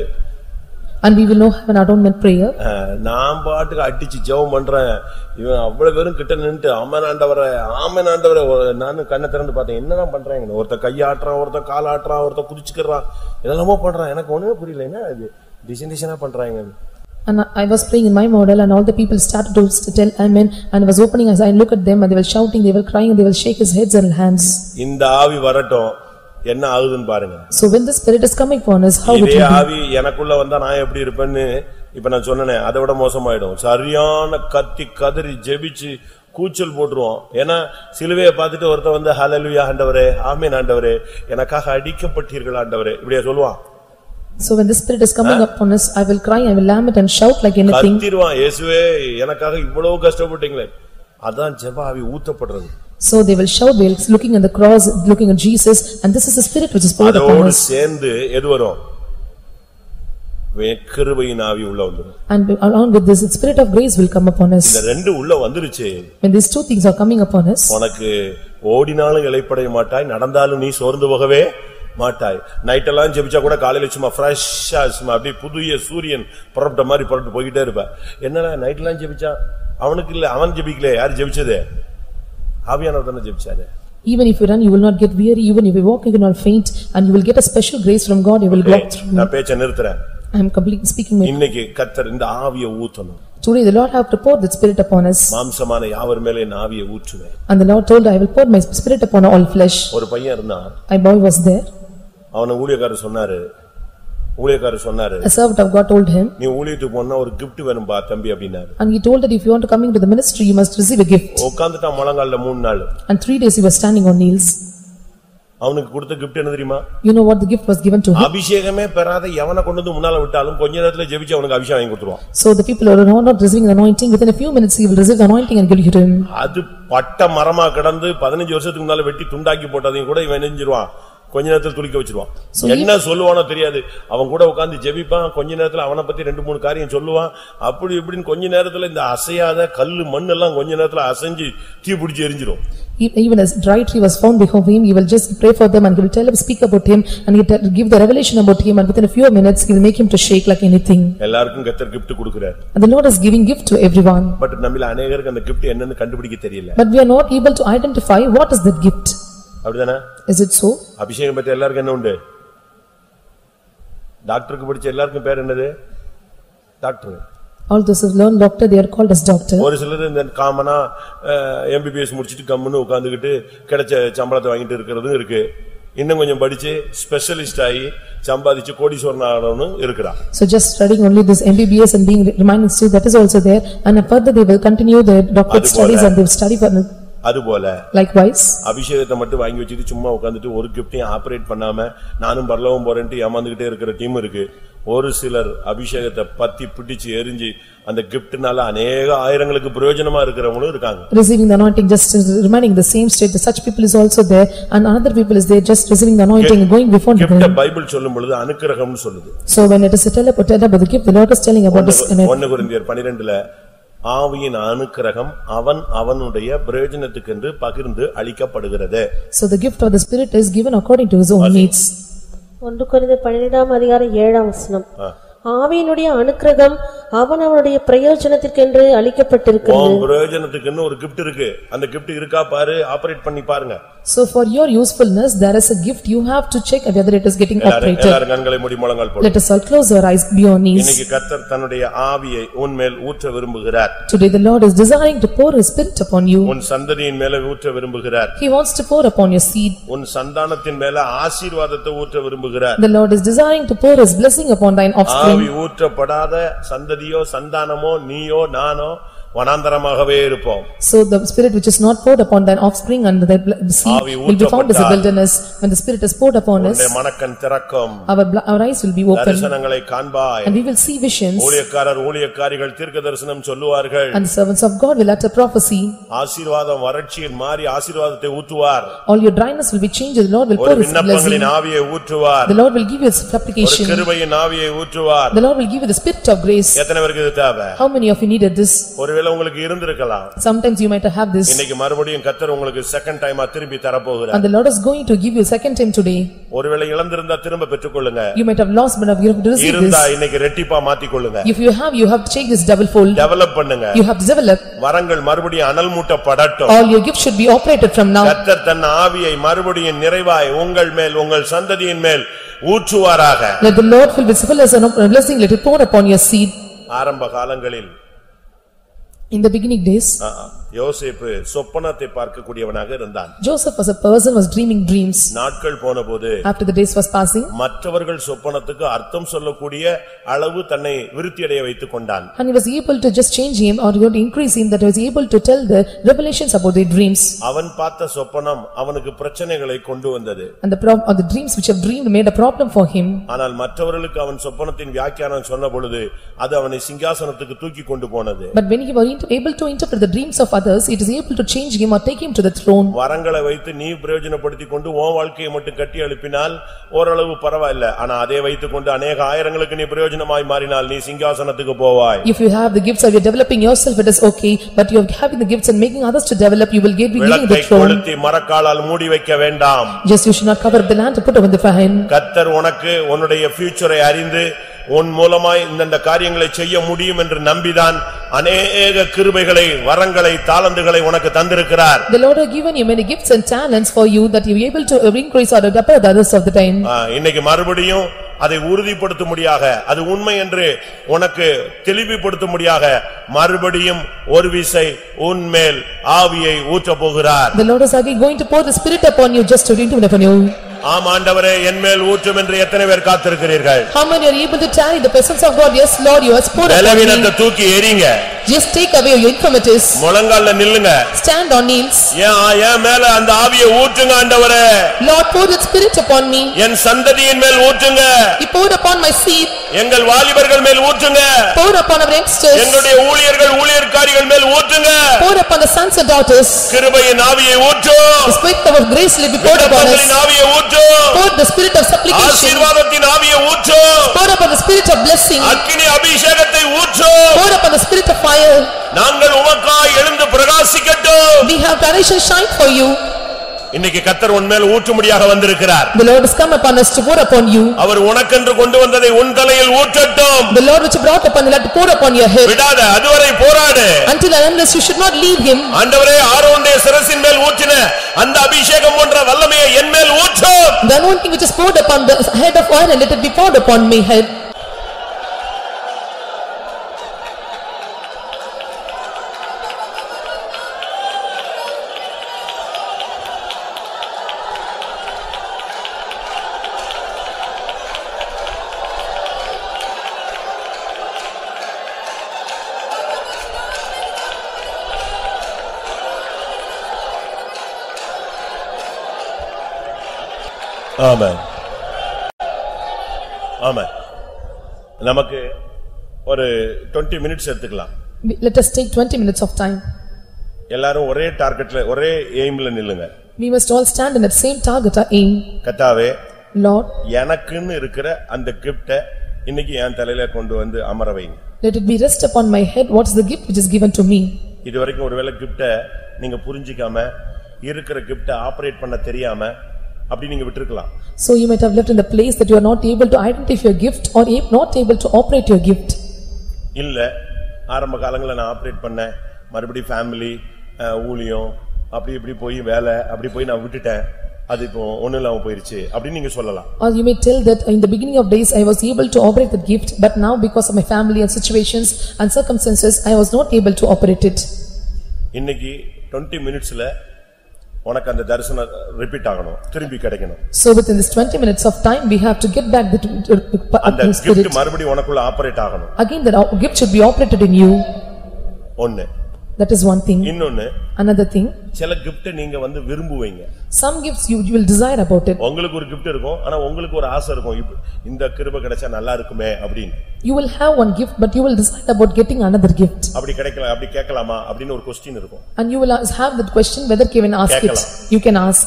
And we will know have an adornment prayer. நான் பாட்டுக்கு அடிச்சு ஜெபம் பண்றேன். இவன் அவ்வளவு பேரும் கிட்ட நின்னு ஆமென் ஆண்டவரே ஆமென் ஆண்டவரே நான் கண்ணை திறந்து பார்த்தேன் என்னதான் பண்றாங்க. ஒருத்த கையாட்டுறான், ஒருத்த கால் ஆட்டுறான், ஒருத்த குதிச்சுக்கறான். என்னெல்லாமோ பண்றான். எனக்கு ஒண்ணுமே புரியல. என்ன இது டிசைன் பண்றாங்க. And I was praying in my model and all the people started to tell amen and I was opening as I look at them and they were shouting, they were crying and they will shake his heads and hands. இந்த ஆவி வரட்டும் என்ன ஆகுதுன்னு பாருங்க. So when the spirit is coming upon us how it will be? இதே ஆவி எனக்குள்ள வந்தா நான் எப்படி இருப்பேன்னு இப்ப நான் சொன்னனே அதை விட மோசமாயிடும். சரியான கத்தி கதறி ஜெபிச்சு கூச்சல் போட்டுருவோம். ஏன்னா சிலுவையை பார்த்துட்டு ஒருத்த வந்து ஹல்லேலூயா ஆண்டவரே ஆமென் ஆண்டவரே எனக்காக அடிக்கப்பட்டீர்கள் ஆண்டவரே இப்படியே சொல்லுவான். So when the spirit is coming upon us I will cry, I will lament and shout like anything. கத்திடுவான் இயேசுவே எனக்காக இவ்வளவு கஷ்டப்பட்டீங்களே. அதான் ஜெப ஆவி ஊத்தப்படுறது. So they will shout, they will looking at the cross, looking at Jesus, and this is the spirit which is poured upon us. அதோடு சேர்ந்து எது வரும்? கிருபையின் ஆவி உள்ள வந்துரும். And along with this the spirit of grace will come upon us. இந்த ரெண்டு உள்ள வந்துருச்சு. When these two things are coming upon us, உனக்கு ஓடினாலும் இளைப்படைய மாட்டாய், நடந்தாலும் நீ சோர்ந்து போகவே மாட்டாய். நைட் எல்லாம் ஜெபிச்சா கூட காலையில சும்மா ஃப்ரெஷ்ஷா சும்மா அப்படியே புதிய சூரியன் புறப்பட்ட மாதிரி புறப்பட்டு போயிட்டே இருப்ப. என்னடா நைட் எல்லாம் ஜெபிச்சா அவனுக்கு இல்ல, அவன் ஜெபிக்கல, யார் ஜெபிச்சது? ஆவியானவர் தான ஜெபிச்சாரு. Even if you run you will not get weary, even if you walk you will not faint, and you will get a special grace from God, you will walk through. நான் பேச்ச நிறுத்துறேன். I am completely speaking. இன்னைக்கு கர்த்தர் இந்த ஆவியை ஊத்தணும். Today the Lord have poured the Spirit upon us. மாம்சமான யாவர் மேலே என் ஆவியை ஊற்றுவேன். And the Lord told, I will pour my Spirit upon all flesh. ஒரு பையன் இருந்தான். A boy was there. அவன ஊழியக்காரர் சொன்னாரு. ஊழியக்காரர் சொன்னாரு. A servant of God told him. நீ ஊழியத்துக்கு போனா ஒரு gift வேணும் பா தம்பி அப்படினாரு. And he told that if you want to come into the ministry you must receive a gift. உட்கார்ந்துட்டான் முழங்கால்ல மூணு நாள். And three days he was standing on knees. அவனுக்கு கொடுத்த gift என்ன தெரியுமா? You know what the gift was given to him? அபிஷேகமே பெறாத எவனை கொண்டு வந்து முன்னால விட்டாலும் கொஞ்ச நேரத்துல ஜெபிச்சு அவனுக்கு அபிஷேகம் வாங்கி கொடுத்துருவான். So the people who are not receiving the anointing, within a few minutes he will receive the anointing and give it to him. அது பட்ட மரமா கிடந்து பதினைந்து வருஷத்துக்கு முன்னால வெட்டி துண்டாக்கி போட்டதையும் கூட இவன் நெஞ்சிருவான். கொஞ்ச நேரத்துல துளிக்க வச்சிருவான். என்ன சொல்லுவானோ தெரியாது. அவன் கூட உட்கார்ந்து ஜெபிப்பான். கொஞ்ச நேரத்துல அவனை பத்தி ரெண்டு மூணு காரியம் சொல்லுவான். அப்படி இப்படின்னு கொஞ்ச நேரத்துல இந்த அசையாத கல்லு மண் எல்லாம் கொஞ்ச நேரத்துல அசைஞ்சு தீ பிடிச்சு எரிஞ்சிரும். Even as dry tree was found before him, he will just pray for them and he will tell him, speak about him, and he will give the revelation about him, and within a few minutes he will make him to shake like anything. எல்லாருக்கும் கர்த்தர் gift கொடுக்கிறார். And the Lord is giving gift to everyone. But நம்மில अनेகருக்கு அந்த gift என்னன்னு கண்டுபிடிக்க தெரியல. But we are not able to identify what is that gift. அப்படிதானே? Is it so? அபிஷேகம் பத்தி எல்லாருக்கும் என்ன உண்டு? டாக்டருக்கு படிச்ச எல்லாருக்கும் பேர் என்னது? Doctor. All those who learn doctor, they are called as doctor. ஒரு சிலர் இந்த காமனா M B B S முடிச்சிட்டு கம்முன்னு உட்கார்ந்துகிட்டு கிடைச்ச சம்பளத்தை வாங்கிட்டு இருக்கிறதும் இருக்கு. இன்னும் கொஞ்சம் படிச்சு ஸ்பெஷலிஸ்ட் ஆகி சம்பாதிச்சு கோடீஸ்வரன் ஆகணும்னு இருக்குறா. So just studying only this M B B S and being remaining still, that is also there, and further they will continue their doctorate studies and they will study for. அதுபோல likewise அபிஷேகத்தை மட்டும் வாங்கி வச்சிட்டு சும்மா உட்கார்ந்துட்டு ஒரு கிஃப்டையும் operate பண்ணாம நானும் பரலோகம் போறேன்ட்டு ஏமாந்துகிட்டே இருக்கிற டீம் இருக்கு. ஒரு சிலர் அபிஷேகத்தை பத்தி பிடிச்சு எரிஞ்சு அந்த கிஃப்ட்னால अनेक ஆயிரங்களுக்கு பிரயோஜனமா இருக்கிறவங்களும் இருக்காங்க. Receiving the anointing just remaining the same state, such people is also there, and another people is there just receiving the anointing and going before the gift. Bible சொல்லும் பொழுது அனுக்கிரகம்னு சொல்லுது. So when it is tell about the gift, the Lord is telling about this. ஒன்று கொரிந்தியர் பன்னிரண்டுல ஆவியின் அனுக்கிரகம் அவன் அவனுடைய பிரயோஜனத்துக்கென்று பகிர்ந்து அளிக்கப்படுகிறது. So the gift of the Spirit is given according to his own needs. ஒன்று கொரிந்தியர் பன்னிரண்டாம் அதிகாரம் ஏழாம் வசனம். ஆவியினுடைய அனுக்கிரகம் அவன் அவனுடைய பிரயோஜனத்துக்கென்று அளிக்கப்பட்டிருக்கிறது. உன் பிரயோஜனத்துக்குன்னு ஒரு gift இருக்கு. அந்த gift இருக்கா பாரு, ஆபரேட் பண்ணி பாருங்க. So for your usefulness there is a gift, you have to check whether it is getting operated. எல்லாரும் கண்களை மூடி முழங்கால் போடு. Let us all close our eyes, be on knees. இன்னைக்கு கர்த்தர் தன்னுடைய ஆவியை உன்மேல் ஊற்ற விரும்புகிறார். Today the Lord is desiring to pour his Spirit upon you. உன் சந்ததியின் மேல ஊற்ற விரும்புகிறார். He wants to pour upon your seed. உன் சந்தானத்தின் மேல ஆசீர்வாதத்தை ஊற்ற விரும்புகிறார். The Lord is desiring to pour his blessing upon thine offspring. ஆவி ஊற்றப்படாத சந்ததியோ சந்தானமோ நீயோ நானோ வனாந்தரமாகவே இருப்போம். So the Spirit which is not poured upon thine offspring and the seed will be found as a wilderness. When the Spirit is poured upon us, உன்னுடைய மனக்கண் திறக்கும். Our, our eyes will be open. தரிசனங்களை காண்பாய். And we will see visions. ஊழியக்காரர் ஊழியக்காரிகள் தீர்க்கதரிசனம் சொல்லுவார்கள். And the servants of God will utter prophecy. ஆசீர்வாதம் வறட்சியின் மாறி ஆசீர்வாதத்தை ஊற்றுவார். All your dryness will be changed. The Lord will pour his blessing. விண்ணப்பங்களின் ஆவியை ஊற்றுவார். The Lord will give you his supplication. ஒரு கிருபையின் ஆவியை ஊற்றுவார். The Lord will give you the Spirit of grace. எத்தனை பேருக்கு இது தேவை? How many of you needed this? ஒருவேளை உங்களுக்கு இருந்திருக்கலாம். Sometimes you might have this. இன்னைக்கு மறுபடியும் கர்த்தர் உங்களுக்கு செகண்ட் டைமா திருப்பி தர போகிறார். And the Lord is going to give you second time today. ஒருவேளை இழந்திருந்தா திரும்ப பெற்றுக்கொள்ளுங்க. You might have lost but you have to receive this. இருந்தா இன்னைக்கு ரெட்டிப்பா மாத்தி கொள்ளுங்க. If you have, you have to take this double fold. Develop பண்ணுங்க. You have to develop. வரங்கள் மறுபடியும் அனல் மூட்டப்படட்டும். All your gifts should be operated from now. கர்த்தர் தன் ஆவியை மறுபடியும் நிறைவாய் உங்கள் மேல் உங்கள் சந்ததியின் மேல் ஊற்றுவாராக. Let the Lord fill with fullness and blessing, let it pour upon your seed. ஆரம்ப காலங்களில் In the beginning days, யோசேப்பு சொப்பனத்தை பார்க்கக்கூடியவனாக இருந்தான். Joseph was a person was dreaming dreams. நாட்கள் போனபோது After the days was passing, மற்றவர்கள் சொப்பனத்துக்கு அர்த்தம் சொல்லக்கூடிய அளவு தன்னை விருத்தியடைய வைத்துக் கொண்டான். And he was able to just change him or to increase him, that he was able to tell the revelations about their dreams. அவன் பார்த்த சொப்பனம் அவனுக்கு பிரச்சனைகளை கொண்டு வந்தது. And the problem or the dreams which have dreamed made a problem for him. ஆனால் மற்றவர்களுக்கு அவன் சொப்பனத்தின் வியாக்கியானம் சொன்ன பொழுது அது அவனை சிங்காசனத்துக்கு தூக்கி கொண்டு போனது. But when he was able to interpret the dreams of others, it is able to change him or take him to the throne. வரங்களை வைத்து நீ பிரயோஜனப்படுத்திக் கொண்டு உன் வாழ்க்கையை மட்டும் கட்டி எழுப்பினால் ஓரளவு பரவாயில்லை. ஆனா அதை வைத்துக் கொண்டு अनेक ஆயிரங்களுக்கு நீ பிரயோஜனமாய் மாறினால் நீ சிங்காசனத்துக்கு போவாய். If you have the gifts of you developing yourself, it is okay, but you are having the gifts and making others to develop, you will get be giving the throne. கொளுத்தி மரக்காலால் மூடி வைக்க வேண்டாம். Just you should not cover up the land to put over the fire. கர்த்தர் உனக்கு உன்னுடைய ஃபியூச்சரை அறிந்து உன் மூலமாய் இந்த காரியங்களை செய்ய முடியும் என்று நம்பிதான் अनेक கிருபைகளை வரங்களை தாளந்துகளை உனக்கு தந்திருக்கிறார். The Lord has given you many gifts and talents for you that you are able to increase or double the others of the time. இன்னைக்கு மறுபடியும் அதை உறுதிப்படுத்தும்படியாக அது உண்மை என்று உனக்கு தெளிவுபடுத்தும்படியாக மறுபடியும் ஒரு விசை உன்மேல் ஆவியை ஊற்றப் போகிறார். The Lord is again going to pour the Spirit upon you just to renew upon you. ஆம் ஆண்டவரே என்மேல் ஊற்றும் என்று எத்தனை பேர் காத்திருக்கிறீர்கள்? How many are able to tarry the presence of God? Yes Lord, you have poured upon me. பலவீனத்தை தூக்கி எறிங்க. Just take away your infirmities. முழங்கால்ல நில்லுங்க. Stand on knees. ஏன் ஏன் மேல அந்த ஆவியை ஊற்றுங்க ஆண்டவரே. Lord, pour the Spirit upon me. என் சந்ததியின் மேல் ஊற்றுங்க. You poured upon my seed. எங்கள் வாலிபர்கள் மேல் ஊற்றுங்க. Pour upon our youngsters. எங்களுடைய ஊழியர்கள் ஊழியக்காரிகள் மேல் ஊற்றுங்க. Pour upon the sons and daughters. கிருபையின் ஆவியை ஊற்று. The Spirit of grace will be poured upon us. கிருபையின் ஆவியை ஊற்று. Pour the Spirit of supplication. ஆசீர்வாதத்தின் ஆவியை ஊற்று. Pour upon the Spirit of blessing. அக்கினி அபிஷேகத்தை ஊற்று. Pour upon the Spirit of fire. நாங்கள் உமக்காய் எழுந்து பிரகாசிக்கட்டும். We have courage and shine for you. இன்னைக்கு கர்த்தர் உன்மேல் ஊற்றும்படியாக வந்திருக்கிறார். The Lord has come upon us to pour upon you. அவர் உனக்கென்று கொண்டு வந்ததை உன் தலையில் ஊற்றட்டும். The Lord which brought upon you to pour upon your head. விடாத அதுவரை போராடு. Until and unless you should not leave him. ஆண்டவரே ஆரோனுடைய சிரசின் மேல் ஊற்றின அந்த அபிஷேகம் போன்ற வல்லமையை என் மேல் ஊற்று. The anointing which is poured upon the head of Aaron, let it be poured upon my head. ஆமென் ஆமென். நமக்கு ஒரு இருபது மினிட்ஸ் எடுத்துக்கலாம். Let us take twenty minutes of time. எல்லாரும் ஒரே டார்கெட்ல ஒரே எய்ம்ல நில்லுங்க. We must all stand in that same target or aim. கர்த்தாவே, Lord, எனக்குன்னு இருக்கிற அந்த கிஃப்ட இன்னைக்கு என் தலையில கொண்டு வந்து அமர வைங்க. let it be rest upon my head. What is the gift which is given to me? இதுவரைக்கும் ஒருவேளை கிஃப்ட நீங்க புரிஞ்சிக்காம இருக்கிற கிஃப்ட ஆபரேட் பண்ண தெரியாம அப்படி நீங்க விட்டுருக்கலாம். So you might have left in the place that you are not able to identify your gift or not able to operate your gift. இல்ல ஆரம்ப காலங்கள்ல நான் ஆபரேட் பண்ண மறுபடி ஃபேமிலி ஊழியம் அப்படி இப்படி போய் வேலை அப்படி போய் நான் விட்டுட்டேன், அது இப்போ ஒண்ணு இல்லாம போயிருச்சு அப்படி நீங்க சொல்லலாம். Or you may tell that in the beginning of days I was able to operate that gift, but now because of my family and situations and circumstances I was not able to operate it. இன்னைக்கு இருபது மினிட்ஸ்ல உனக்கு அந்த தரிசனம் repeat ஆகணும், திரும்பி கிடைக்கணும். So within this twenty minutes of time we have to get back the அந்த gift மறுபடியும் உனக்குள்ள ஆபரேட் ஆகணும். Again the gift should be operated in you. ஒன்னு. That is one thing. இன்னொன்னு, another thing, சில gift நீங்க வந்து விரும்புவீங்க. some gifts you you will desire about it. உங்களுக்கு ஒரு gift இருக்கும், ஆனா உங்களுக்கு ஒரு ஆசை இருக்கும், இந்த கிருபை கிடைச்சா நல்லா இருக்குமே அப்படினு. You will have one gift but you will decide about getting another gift. அப்படி கிடைக்கல அப்படி கேட்கலாமா அப்படின ஒரு क्वेश्चन இருக்கும். And you will have that question whether given ask it. You can ask.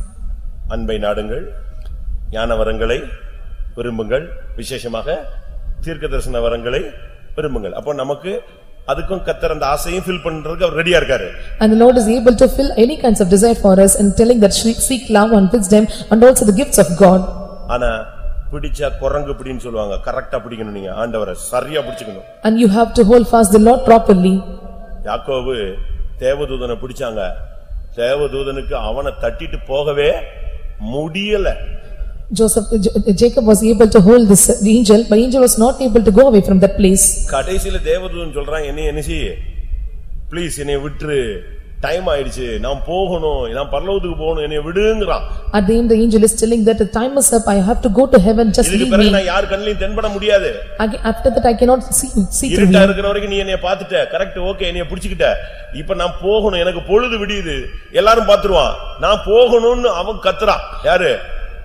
அன்பை நாடுங்கள், ஞான வரங்களை விரும்புங்கள், விசேஷமாக தீர்க்கதரிசன வரங்களை விரும்புங்கள். அப்ப நமக்கு அதுக்கும் கர்த்தர் அந்த ஆசையும் ஃபில் பண்றதுக்கு அவர் ரெடியா இருக்காரு. And the Lord is able to fill any kinds of desire for us and telling that seek love and wisdom and also the gifts of God. ஆனா பிடிச்சா குரங்கு பிடின்னு சொல்வாங்க, கரெக்ட்டா பிடிக்கணும், நீங்க ஆண்டவரை சரியா பிடிச்சுக்கணும். And you have to hold fast the Lord properly. யாக்கோபு தேவதூதனை பிடிச்சாங்க, தேவதூதனுக்கு அவனை தட்டிட்டு போகவே முடியல. Joseph Jacob was able to hold this angel, but angel was not able to go away from that place. கடைசில தேவதூதன் சொல்றான், என்னை என்ன செய், ப்ளீஸ் என்னை விட்டுரு, டைம் ஆயிடுச்சு, நான் போகணும், நான் பரலோகத்துக்கு போகணும், என்னை விடுங்கறான். At the end the angel is telling that the time is up, I have to go to heaven, just leave me. இதுக்கு பிறகு நான் யார் கண்ணிலும் தென்பட முடியாது. After that I cannot see see through. இருட்டா இருக்கிற வரைக்கும் நீ என்னைய பாத்துட்ட, கரெக்ட், ஓகே, என்னைய பிடிச்சிட்ட, இப்ப நான் போகணும், எனக்கு பொழுது விடியுது, எல்லாரும் பாத்துருவான், நான் போகணும்னு அவன் கத்துறான். யாரு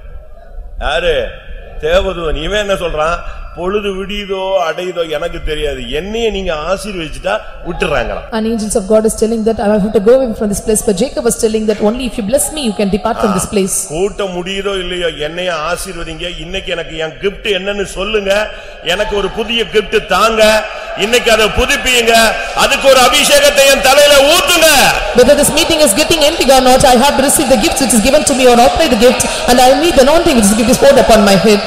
யாரு தேவதூதன். இவன் என்ன சொல்றான், பொழுது விடியதோ அடையுதோ எனக்கு தெரியாது, என்னைய நீங்க ஆசீர்வதிச்சிட்டா விட்டுறாங்களாம். And angels of God is telling that I have to go away from this place, but Jacob was telling that only if you bless me you can depart from this place. கூட்ட முடியுதோ இல்லையோ என்னைய ஆசீர்வதிங்க, இன்னைக்கு எனக்கு என் gift என்னன்னு சொல்லுங்க, எனக்கு ஒரு புதிய gift தாங்க, இன்னைக்கு அதை புதுப்பியுங்க, அதுக்கு ஒரு அபிஷேகத்தை என் தலையில ஊத்துங்க. Whether this meeting is getting empty or not, I have to receive the gift which is given to me or operate the gift, and I need the anointing which is poured upon my head.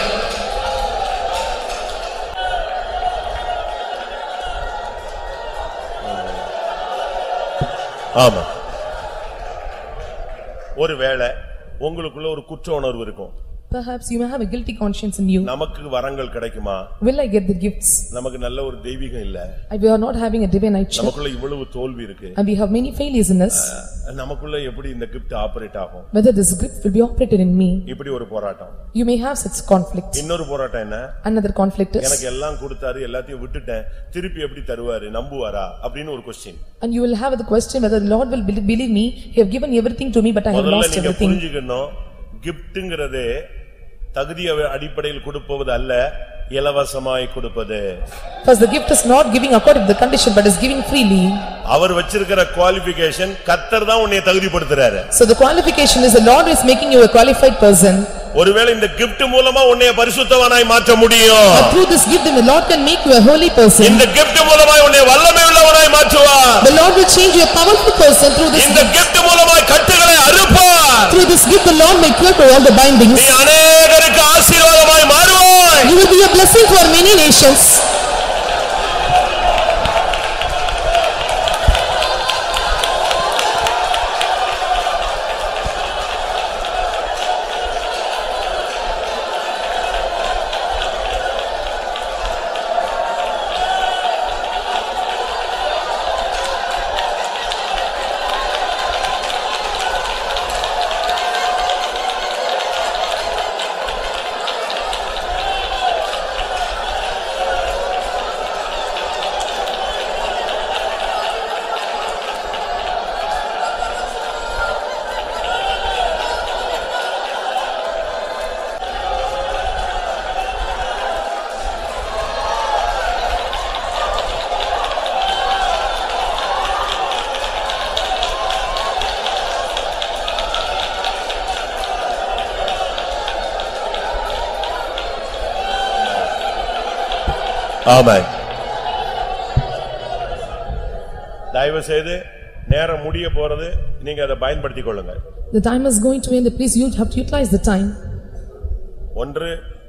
ஆமா. ஒருவேளை உங்களுக்குள்ள ஒரு குற்ற உணர்வு இருக்கும், Perhaps you may have a guilty conscience in you. நமக்கு வரங்கள் கிடைக்குமா? Will I get the gifts? நமக்கு நல்ல ஒரு தெய்வீகம் இல்ல. We are not having a divine nature. நமக்குள்ள இவ்வளவு தோல்வி இருக்கு. And we have many failures in us. நமக்குள்ள எப்படி இந்த gift ஆபரேட் ஆகும்? Whether this gift will be operated in me. இப்படி ஒரு போராட்டம். You may have such conflict. இன்னொரு போராட்டம் என்ன? Another conflict is எனக்கு எல்லாம் கொடுத்தாரு எல்லாத்தையும் விட்டுட்டேன் திருப்பி எப்படி தருவாரு நம்புவாரா அப்படின ஒரு question. And you will have the question whether the Lord will believe me. He have given everything to me but I have lost everything. முதல்ல நீங்க புரிஞ்சுக்கணும் giftங்கிறதே தகுதி அடிப்படையில் கொடுப்பது அல்ல இலவசமாய் கொடுப்பது. First the gift is not giving according to the condition but is giving freely. அவர் வச்சிருக்கிற குவாலிஃபிகேஷன் கர்த்தர் தான் உன்னை தகுதிப்படுத்துறாரு. So the qualification is the Lord is making you a qualified person. ஒருவேளை இந்த gift மூலமா உன்னை பரிசுத்தவானாய் மாற்ற முடியும். But through this gift the Lord can make you a holy person. இந்த gift மூலமா உன்னை வல்லமை உள்ளவனாய் மாற்றுவார். The Lord will change you a powerful person through this. இந்த gift மூலமா கட்டுகளை அறுப்பார். Through this gift the Lord may clear all the bindings. நீ அநேகருக்கு ஆசீர்வாதமாய் மாறுவாய். You will be a blessing for many nations. ஆமென். தயவு செய்து நேரம் முடிய போறது நீங்க அதை பயன்படுத்திக் கொள்ளுங்க. The time is going to end, please you have to utilize the time. ஒன்று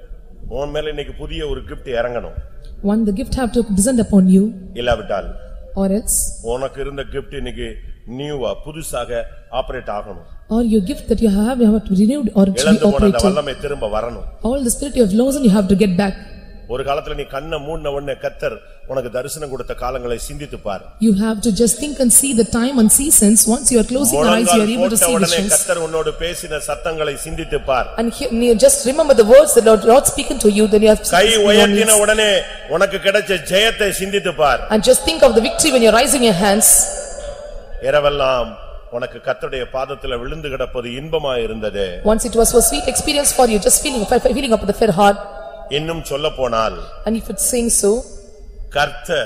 உன் மேல இன்னைக்கு புதிய ஒரு gift இறங்கணும். One the gift have to descend upon you. இல்லாவிட்டால் or else உனக்கு இருந்த gift இன்னைக்கு நியூவா புதுசாக ஆபரேட் ஆகணும். or your gift that you have you have to renewed or to be operated. வல்லமை திரும்ப வரணும். All the spirit you have lost you have to get back. ஒரு காலத்துல நீ கண்ணை மூடின உடனே கர்த்தர் உனக்கு தரிசனம் கொடுத்த காலங்களை சிந்தித்து பார். You have to just think and see the time and seasons. Once you are closing your eyes you are able to see visions. கர்த்தர் உன்னோடு பேசின சத்தங்களை சிந்தித்து பார். And you just remember the words that Lord Lord speaking to you then you have கை உயர்த்தின உடனே உனக்கு கிடைச்ச ஜெயத்தை சிந்தித்து பார். And just think of the victory when you are raising your hands. இரவெல்லாம் உனக்கு கர்த்தருடைய பாதத்தில் விழுந்து கிடப்பது இன்பமாய் இருந்தது. Once it was a sweet experience for you just feeling feeling up the fair heart. இன்னும் சொல்ல போனால் and if it saying so கர்த்தர்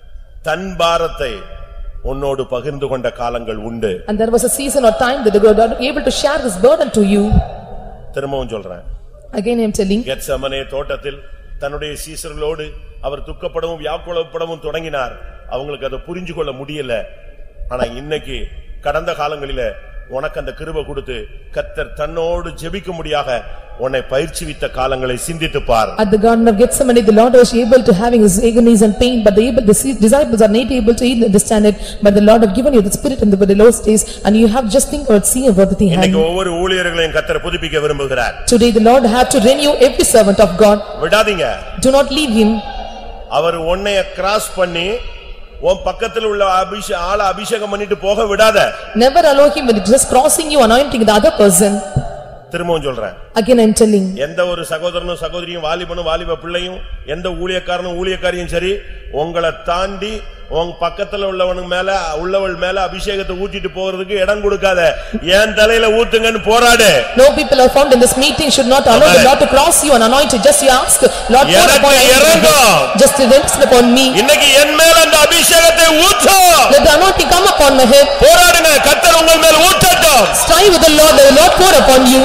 தன் பாரத்தை உன்னோடு பகிர்ந்து கொண்ட காலங்கள் உண்டு. And there was a season or time that God was able to share this burden to you. திரும்பவும் சொல்றேன். Again I am telling. Gethsemane தோட்டத்தில் தன்னுடைய சீஷர்களோடு அவர் துக்கப்படவும் வியாக்குலப்படவும் தொடங்கினார். அவங்களுக்கு அதை புரிஞ்சு கொள்ள முடியல. ஆனா இன்னைக்கு கடந்த காலங்களிலே உனக்கு அந்த கிருபை கொடுத்து கர்த்தர் தன்னோடு ஜெபிக்க முடியாக உன்னை பயிற்சிவித்த காலங்களை சிந்தித்து பார். At the garden of Gethsemane the Lord was able to having his agonies and pain but the able the disciples are not able to understand it but the Lord have given you the spirit in the lowest days and you have just think or see about the thing. இன்னைக்கு ஒவ்வொரு ஊழியர்களையும் கர்த்தர் புதுப்பிக்க விரும்புகிறார். Today the Lord have to renew every servant of God. விடாதீங்க. Do not leave him. அவர் உன்னை cross பண்ணி உன் பக்கத்தில் உள்ள அபிஷே ஆள அபிஷேகம் பண்ணிட்டு போக விடாத. Never allow him when it is crossing you anointing the other person. திரும்பவும் சொல்றேன். Again I am telling. எந்த ஒரு சகோதரனும் சகோதரியும் வாலிபனும் வாலிப பிள்ளையும் எந்த ஊழியக்காரனும் ஊழியக்காரியும் சரி உங்களை தாண்டி உன் பக்கத்துல உள்ளவனுக்கு மேல உள்ளவள் மேல அபிஷேகத்தை ஊத்திட்டு போறதுக்கு இடம் கொடுக்காத. ஏன் தலையில ஊத்துங்கன்னு போராடு. No people are found in this meeting should not allow the Lord to cross you and anoint you. Just you ask Lord pour upon me. Just rest upon me. இன்னைக்கு என் மேல அந்த அபிஷேகத்தை ஊத்து. Let the anointing come upon my head. போராடுங்க. கர்த்தர் உங்கள் மேல் ஊற்றட்டும். Strive with the Lord, the Lord pour upon you.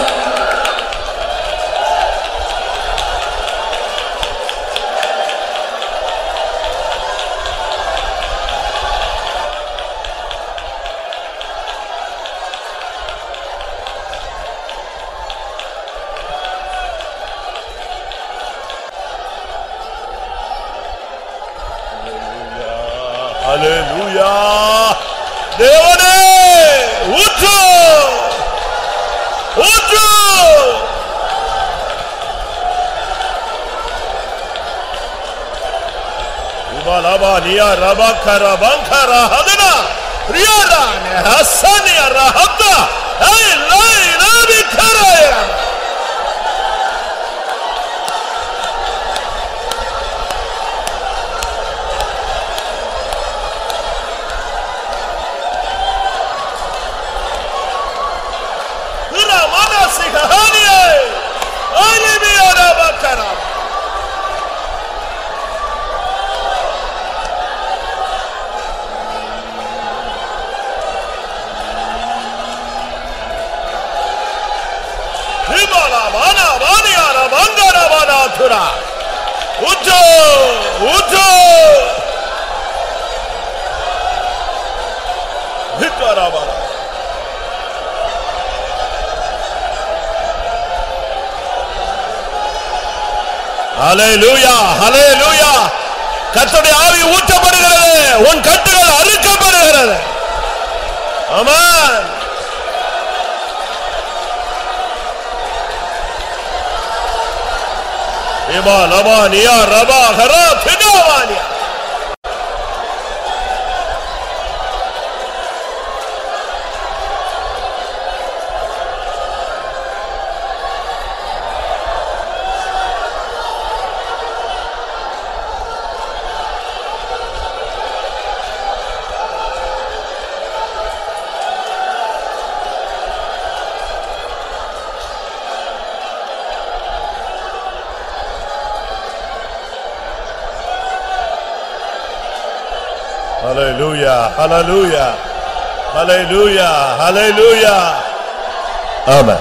ஹல்லேலூயா. தேவனே ஊற்று ஊற்று Ibalaba niya rabakara bankara hadina riyara ne hasaniya rahata ay lai nabi karaya Ura mana sikahaniya alimi rabakara Mana bani ara bangara bana thura ujo ujo hikara bana Hallelujah hallelujah கர்த்தருடைய ஆவி ஊற்றப்படுகிறது உன் கட்டுகள் அறுக்கப்படுகிறது ஆமென் Eba laba niya raba hara thidavaniya Hallelujah, hallelujah, hallelujah, hallelujah. Amen.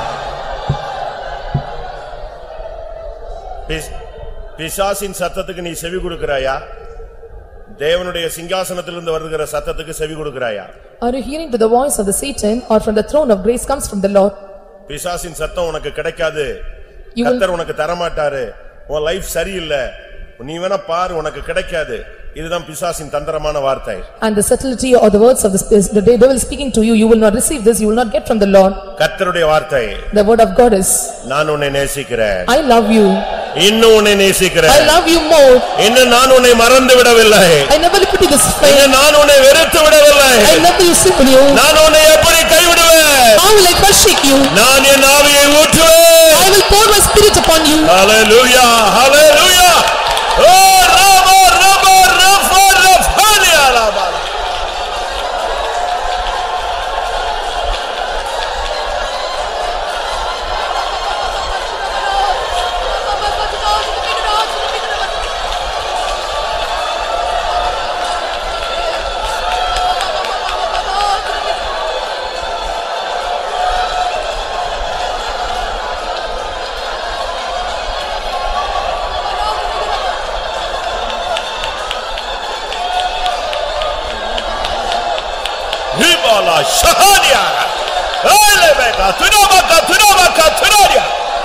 பிசாசின் சத்தத்துக்கு நீ செவி கொடுக்கிறாயா? தேவனுடைய சிங்காசனத்திலிருந்து வருகிற சத்தத்துக்கு செவி கொடுக்கிறாயா? Are you hearing to the voice of the Satan or from the throne of grace comes from the Lord? பிசாசின் சத்தம் உனக்கு கிடைக்காது. கர்த்தர் உனக்கு தர மாட்டாரு. உன் லைஃப் சரியில்லை. நீ வேணா பாரு உனக்கு கிடைக்காது. இதுதான் பிசாசின் தந்திரமான வார்த்தை. And the subtlety or the words of the spirit, the devil is speaking to you, you will not receive this, you will not get from the Lord. கர்த்தருடைய வார்த்தை. The word of God is, நான் உன்னை நேசிக்கிறேன். I love you. இன்னும் உன்னை நேசிக்கிறேன். I love you more. இன்னும் நான் உன்னை மறந்து விடவில்லை. I never left you this way. இன்னும் நான் உன்னை வெறுத்து விடவில்லை. I never you sin you. நான் உன்னை எப்படி கைவிடுவேன்? How will I forsake you? நான் என் ஆவியை ஊற்றுவேன். I will pour my spirit upon you. Hallelujah, hallelujah. Oh Rama Rama Rafa Rafania Rama. Hibala Shahania Elebeka Tunabaka Tunabaka Tunaria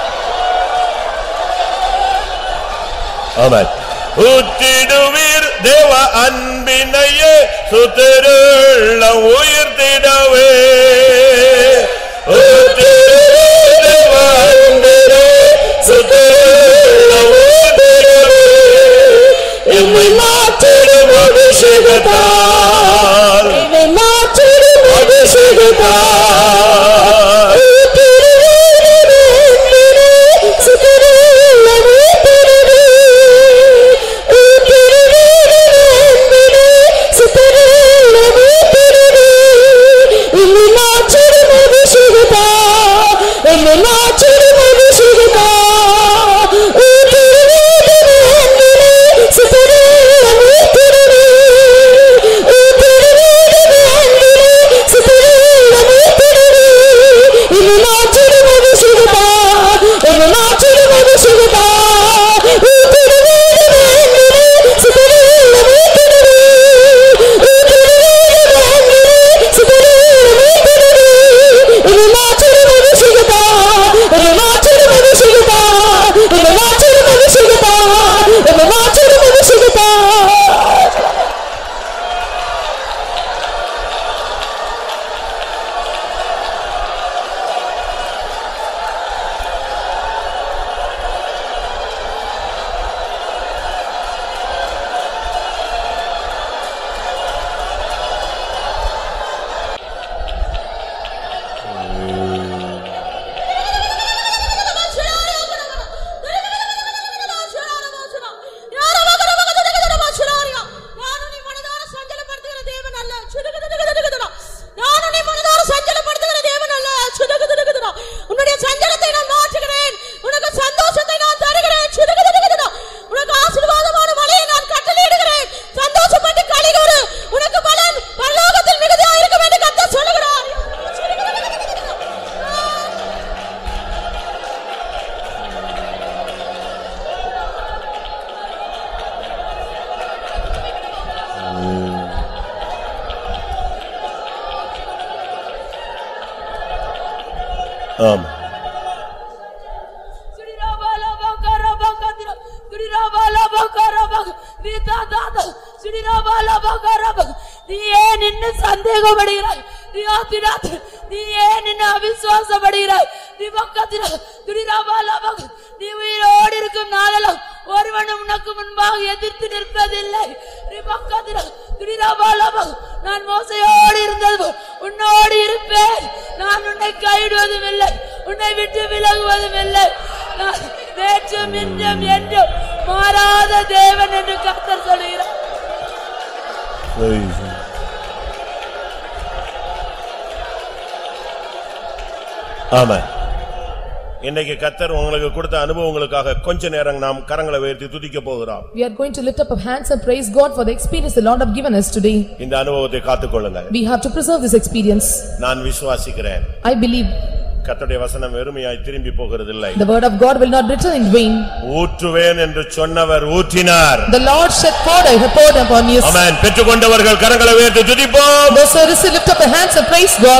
Amen Uttiduvir Deva Anbinaye Sutirula Uyirtidave Uttiduvir Deva Anbinaye Sutirula Uyirtidave Immai Maathirum Abhishekathal Immai Maathirum Abhishekathal Immai Maathirum Abhishekathal ஆமென். நீ ஏன் இன்னும் சந்தேகப்படுகிறாய்? நீ ஆத்திராத் நீ ஏன் இன்னும் அவிசுவாசப்படுகிறாய்? நீ பக்கத்தில துரிராபாலாபாக நீ உயிரோடு இருக்கும் நாளெல்லாம் ஒருவனும் உனக்கு முன்பாக எதிர்த்து நிற்பதில்லை. நீ பக்கத்தில துரிராபாலாபாக நான் மோசையோடு இருந்தது உன்னோடு இருப்பேன். நான் உன்னை கைவிடுவதும் இல்லை, உன்னை விட்டு விலகுவதும் இல்லை. நான் நேற்றும் இன்றும் என்றும் மாறாத தேவன் என்று கர்த்தர் சொல்கிறார். ஆமென். இன்னைக்கு கர்த்தர் உங்களுக்கு கொடுத்த அனுபவங்களுக்காக கொஞ்ச நேரம் நாம் கரங்களை உயர்த்தி துதிக்க போகிறோம். We are going to lift up our hands and praise God for the experience the Lord have given us today. இந்த அனுபவத்தை காத்துக்கொள்ளுங்க. We have to preserve this experience. நான் விசுவாசிக்கிறேன். I believe கர்த்தருடைய வசனம் வெறுமையாய் திரும்பி போகிறதில்லை. the word of God will not return in vain. ஊற்றுவேன் என்று சொன்னவர் ஊற்றினார். The Lord shed poured he poured upon us. ஆமென். பெற்றுக்கொண்டவர்கள் கரங்களை உயர்த்தி துதிப்போம். Those who receive, lift up their hands and praise God.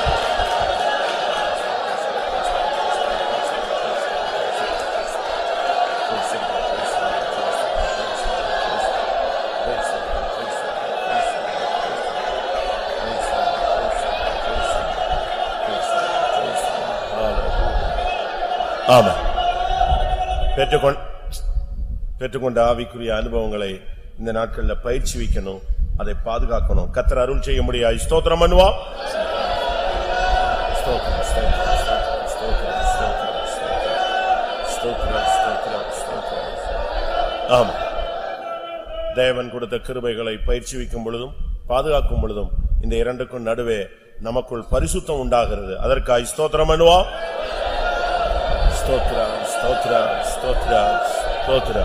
ஆமென். பெற்றுக்கொண்ட பெற்றுக்கொண்ட ஆவிக்குரிய அனுபவங்களை இந்த நாட்கள்ல பயிற்சி வைக்கணும், அதை பாதுகாக்கணும். கர்த்தர் அருள் செய்ய முடியாது. ஸ்தோத்திரம் பண்ணுவோம். ஸ்தோத்திரம் ஸ்தோத்திரம் ஸ்தோத்திரம் ஸ்தோத்திரம் ஸ்தோத்திரம் ஸ்தோத்திரம். ஆமென். தேவன் கொடுத்த கிருபைகளை பயிற்சி வைக்கும் பொழுதும் பாதுகாக்கும் பொழுதும் இந்த இரண்டுக்கும் நடுவே நமக்குள் பரிசுத்தம் உண்டாகிறது. அதற்காக ஸ்தோத்திரம் பண்ணுவோம். ஸ்தோத்ரா ஸ்தோத்ரா ஸ்தோத்ரா ஸ்தோத்ரா.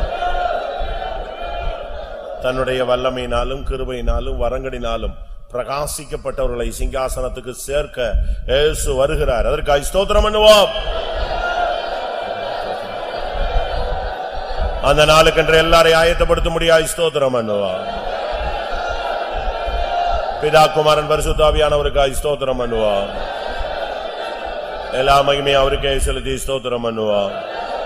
தன்னுடைய வல்லமையினாலும் கிருபையினாலும் வரங்களினாலும் பிரகாசிக்கப்பட்டவர்களை சிங்காசனத்துக்கு சேர்க்க இயேசு வருகிறார். அதற்காக ஸ்தோத்திரம் பண்ணுவோம். அந்த நாளுக்கென்று எல்லாரையும் ஆயத்தப்படுத்த முடியாது. ஸ்தோத்திரம் பண்ணுவோம். பிதா குமாரன் பரிசுத்த ஆவியானவருக்காக ஸ்தோத்திரம் பண்ணுவோம். எல்லா மகிமையும் அவருக்கே செலுத்தி ஸ்தோத்திரம் பண்ணுவோம்.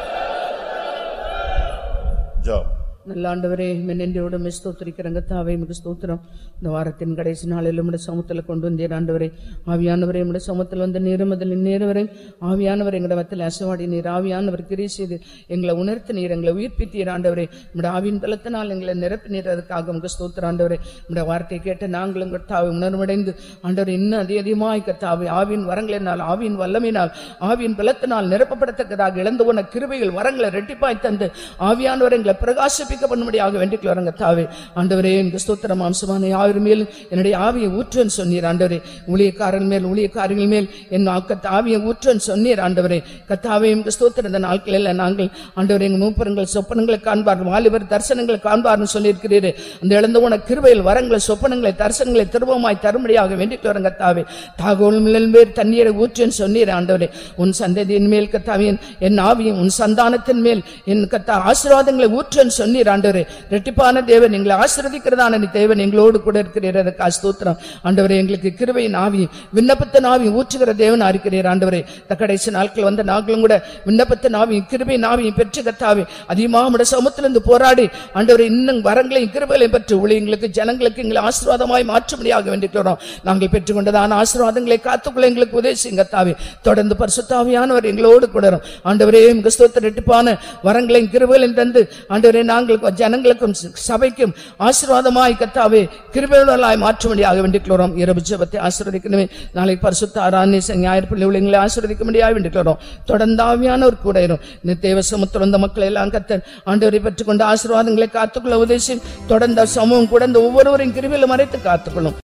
ஜோ நல்ல ஆண்டவரே, மென்னெண்டியோடு ஸ்தோத்திரிக்கிறங்க தாவே, மிக ஸ்தோத்திரம். இந்த வாரத்தின் கடைசி நாளில் உம்முடைய சமூகத்தில் கொண்டு வந்தீர் ஆண்டவரே. ஆவியானவரே, உம்முடைய சமூகத்தில் வந்த நேரம் முதல் இந்நேரம் வரை ஆவியானவர் எங்களை வத்தில் அசைவாடி நீர். ஆவியானவர் கிரியை செய்து எங்களை உணர்த்து நீர், எங்களை உயிர்ப்பித்தீர் ஆண்டவரே. உம்முடைய ஆவியின் பலத்தினால் எங்களை நிரப்பினீர். அதுக்காக உங்க ஸ்தோத்திரம் ஆண்டவரே. உம்முடைய வார்த்தையை கேட்ட நாங்களும் கர்த்தாவை உணர்வடைந்து ஆண்டவரே இன்னும் அதிக அதிகமாய் கர்த்தாவை ஆவியின் வரங்களினால் ஆவியின் வல்லமையினால் ஆவியின் பலத்தினால் நிரப்பப்படத்தக்கதாக இழந்து போன கிருபைகள் வரங்களை ரெட்டிப்பாய் தந்து ஆவியானவர் எங்களை பிரகாசிப்பி பண்ணும்படியாக வேண்டிக் வரங்க தாவே. ஆண்டவரே, எங்க ஸ்தோத்திரம். மாம்சமான யாவர் மேல் என்னுடைய ஆவியை ஊற்றுன்னு சொன்னீர் ஆண்டவரே. ஊழியக்காரர்கள் மேல் ஊழியக்காரர்கள் மேல் என் ஆவியை ஊற்றுன்னு சொன்னீர் ஆண்டவரே. கத்தாவே, எங்க ஸ்தோத்திரம். இந்த நாட்களில் நாங்கள் ஆண்டவரே எங்க மூப்பரங்கள் சொப்பனங்களை காண்பார்கள், வாலிபர் தரிசனங்களை காண்பார்னு சொல்லியிருக்கிறீரே. அந்த இழந்த உன கிருபையில் வரங்களை சொப்பனங்களை தரிசனங்களை திரும்பமாய் தரும்படியாக வேண்டிக் வரங்க தாவே. தாகோல் பேர் தண்ணீரை ஊற்றுன்னு சொன்னீர் ஆண்டவரே. உன் சந்ததியின் மேல் கத்தாவின் என் ஆவியும் உன் சந்தானத்தின் மேல் என் கத்தா ஆசீர்வாதங்களை ஊற்றுன்னு சொன்னீர் ஆண்டவரே. இரட்டிப்பான தேவன், எங்களை ஆசீர்வதிக்கிறதான தேவன் எங்களோடு கூட இருக்கிறீர். அதற்கு ஸ்தோத்திரம் ஆண்டவரே. எங்களுக்கு கிருபையின் ஆவி விண்ணப்பத்தின் ஆவி ஊற்றுகிற தேவன் இருக்கிறீர் ஆண்டவரே. இந்த கடைசி நாட்கள் வந்த நாங்களும் கூட விண்ணப்பத்தின் ஆவி கிருபையின் ஆவியை பெற்று கத்தாவே அதிகமாக உடைய சமூகத்திலிருந்து போராடி ஆண்டவரே இன்னும் வரங்களையும் கிருபைகளையும் பெற்று ஊழியங்களுக்கு ஜனங்களுக்கு எங்களை ஆசீர்வாதமாய் மாற்றும்படியாக வேண்டிக்கிறோம். நாங்கள் பெற்றுக்கொண்டதான ஆசீர்வாதங்களை காத்துக்கொள்ள எங்களுக்கு உதவி செய்யுங்க கத்தாவே. தொடர்ந்து பரிசுத்த ஆவியானவர் எங்களோடு கூட ஆண்டவரே. உங்க ஸ்தோத்திரம். இரட்டிப்பான வரங்களையும் கிருபைகளையும் தந்து ஆண்டவரே நாங்கள் ஜனங்களுக்கும் சபைக்கும் ஆசீர்வாதமாய் கர்த்தாவே கிருபையுள்ளவர்களாய் மாற்றும்படியாக வேண்டிக்கிறோம். இரவு ஜெபத்தை ஆசீர்வதிக்கணுமே. நாளை பரிசுத்த ஆராதனை ஞாயிறு பள்ளி ஊழியங்களை ஆசீர்வதிக்கும்படியாக வேண்டிக்கிறோம். தொடர்ந்து ஆவியானவர் கூட இரும். இந்த தேவ சமூகத்தில் வந்த மக்களை எல்லாம் கர்த்தர் ஆண்டவரை பெற்றுக்கொண்ட ஆசீர்வாதங்களை காத்துக்கொள்ள உதவி தொடர்ந்த சமூகம் கூட ஒவ்வொருவரையும் கிருபையில மறைத்து காத்துக்கொள்ளும்.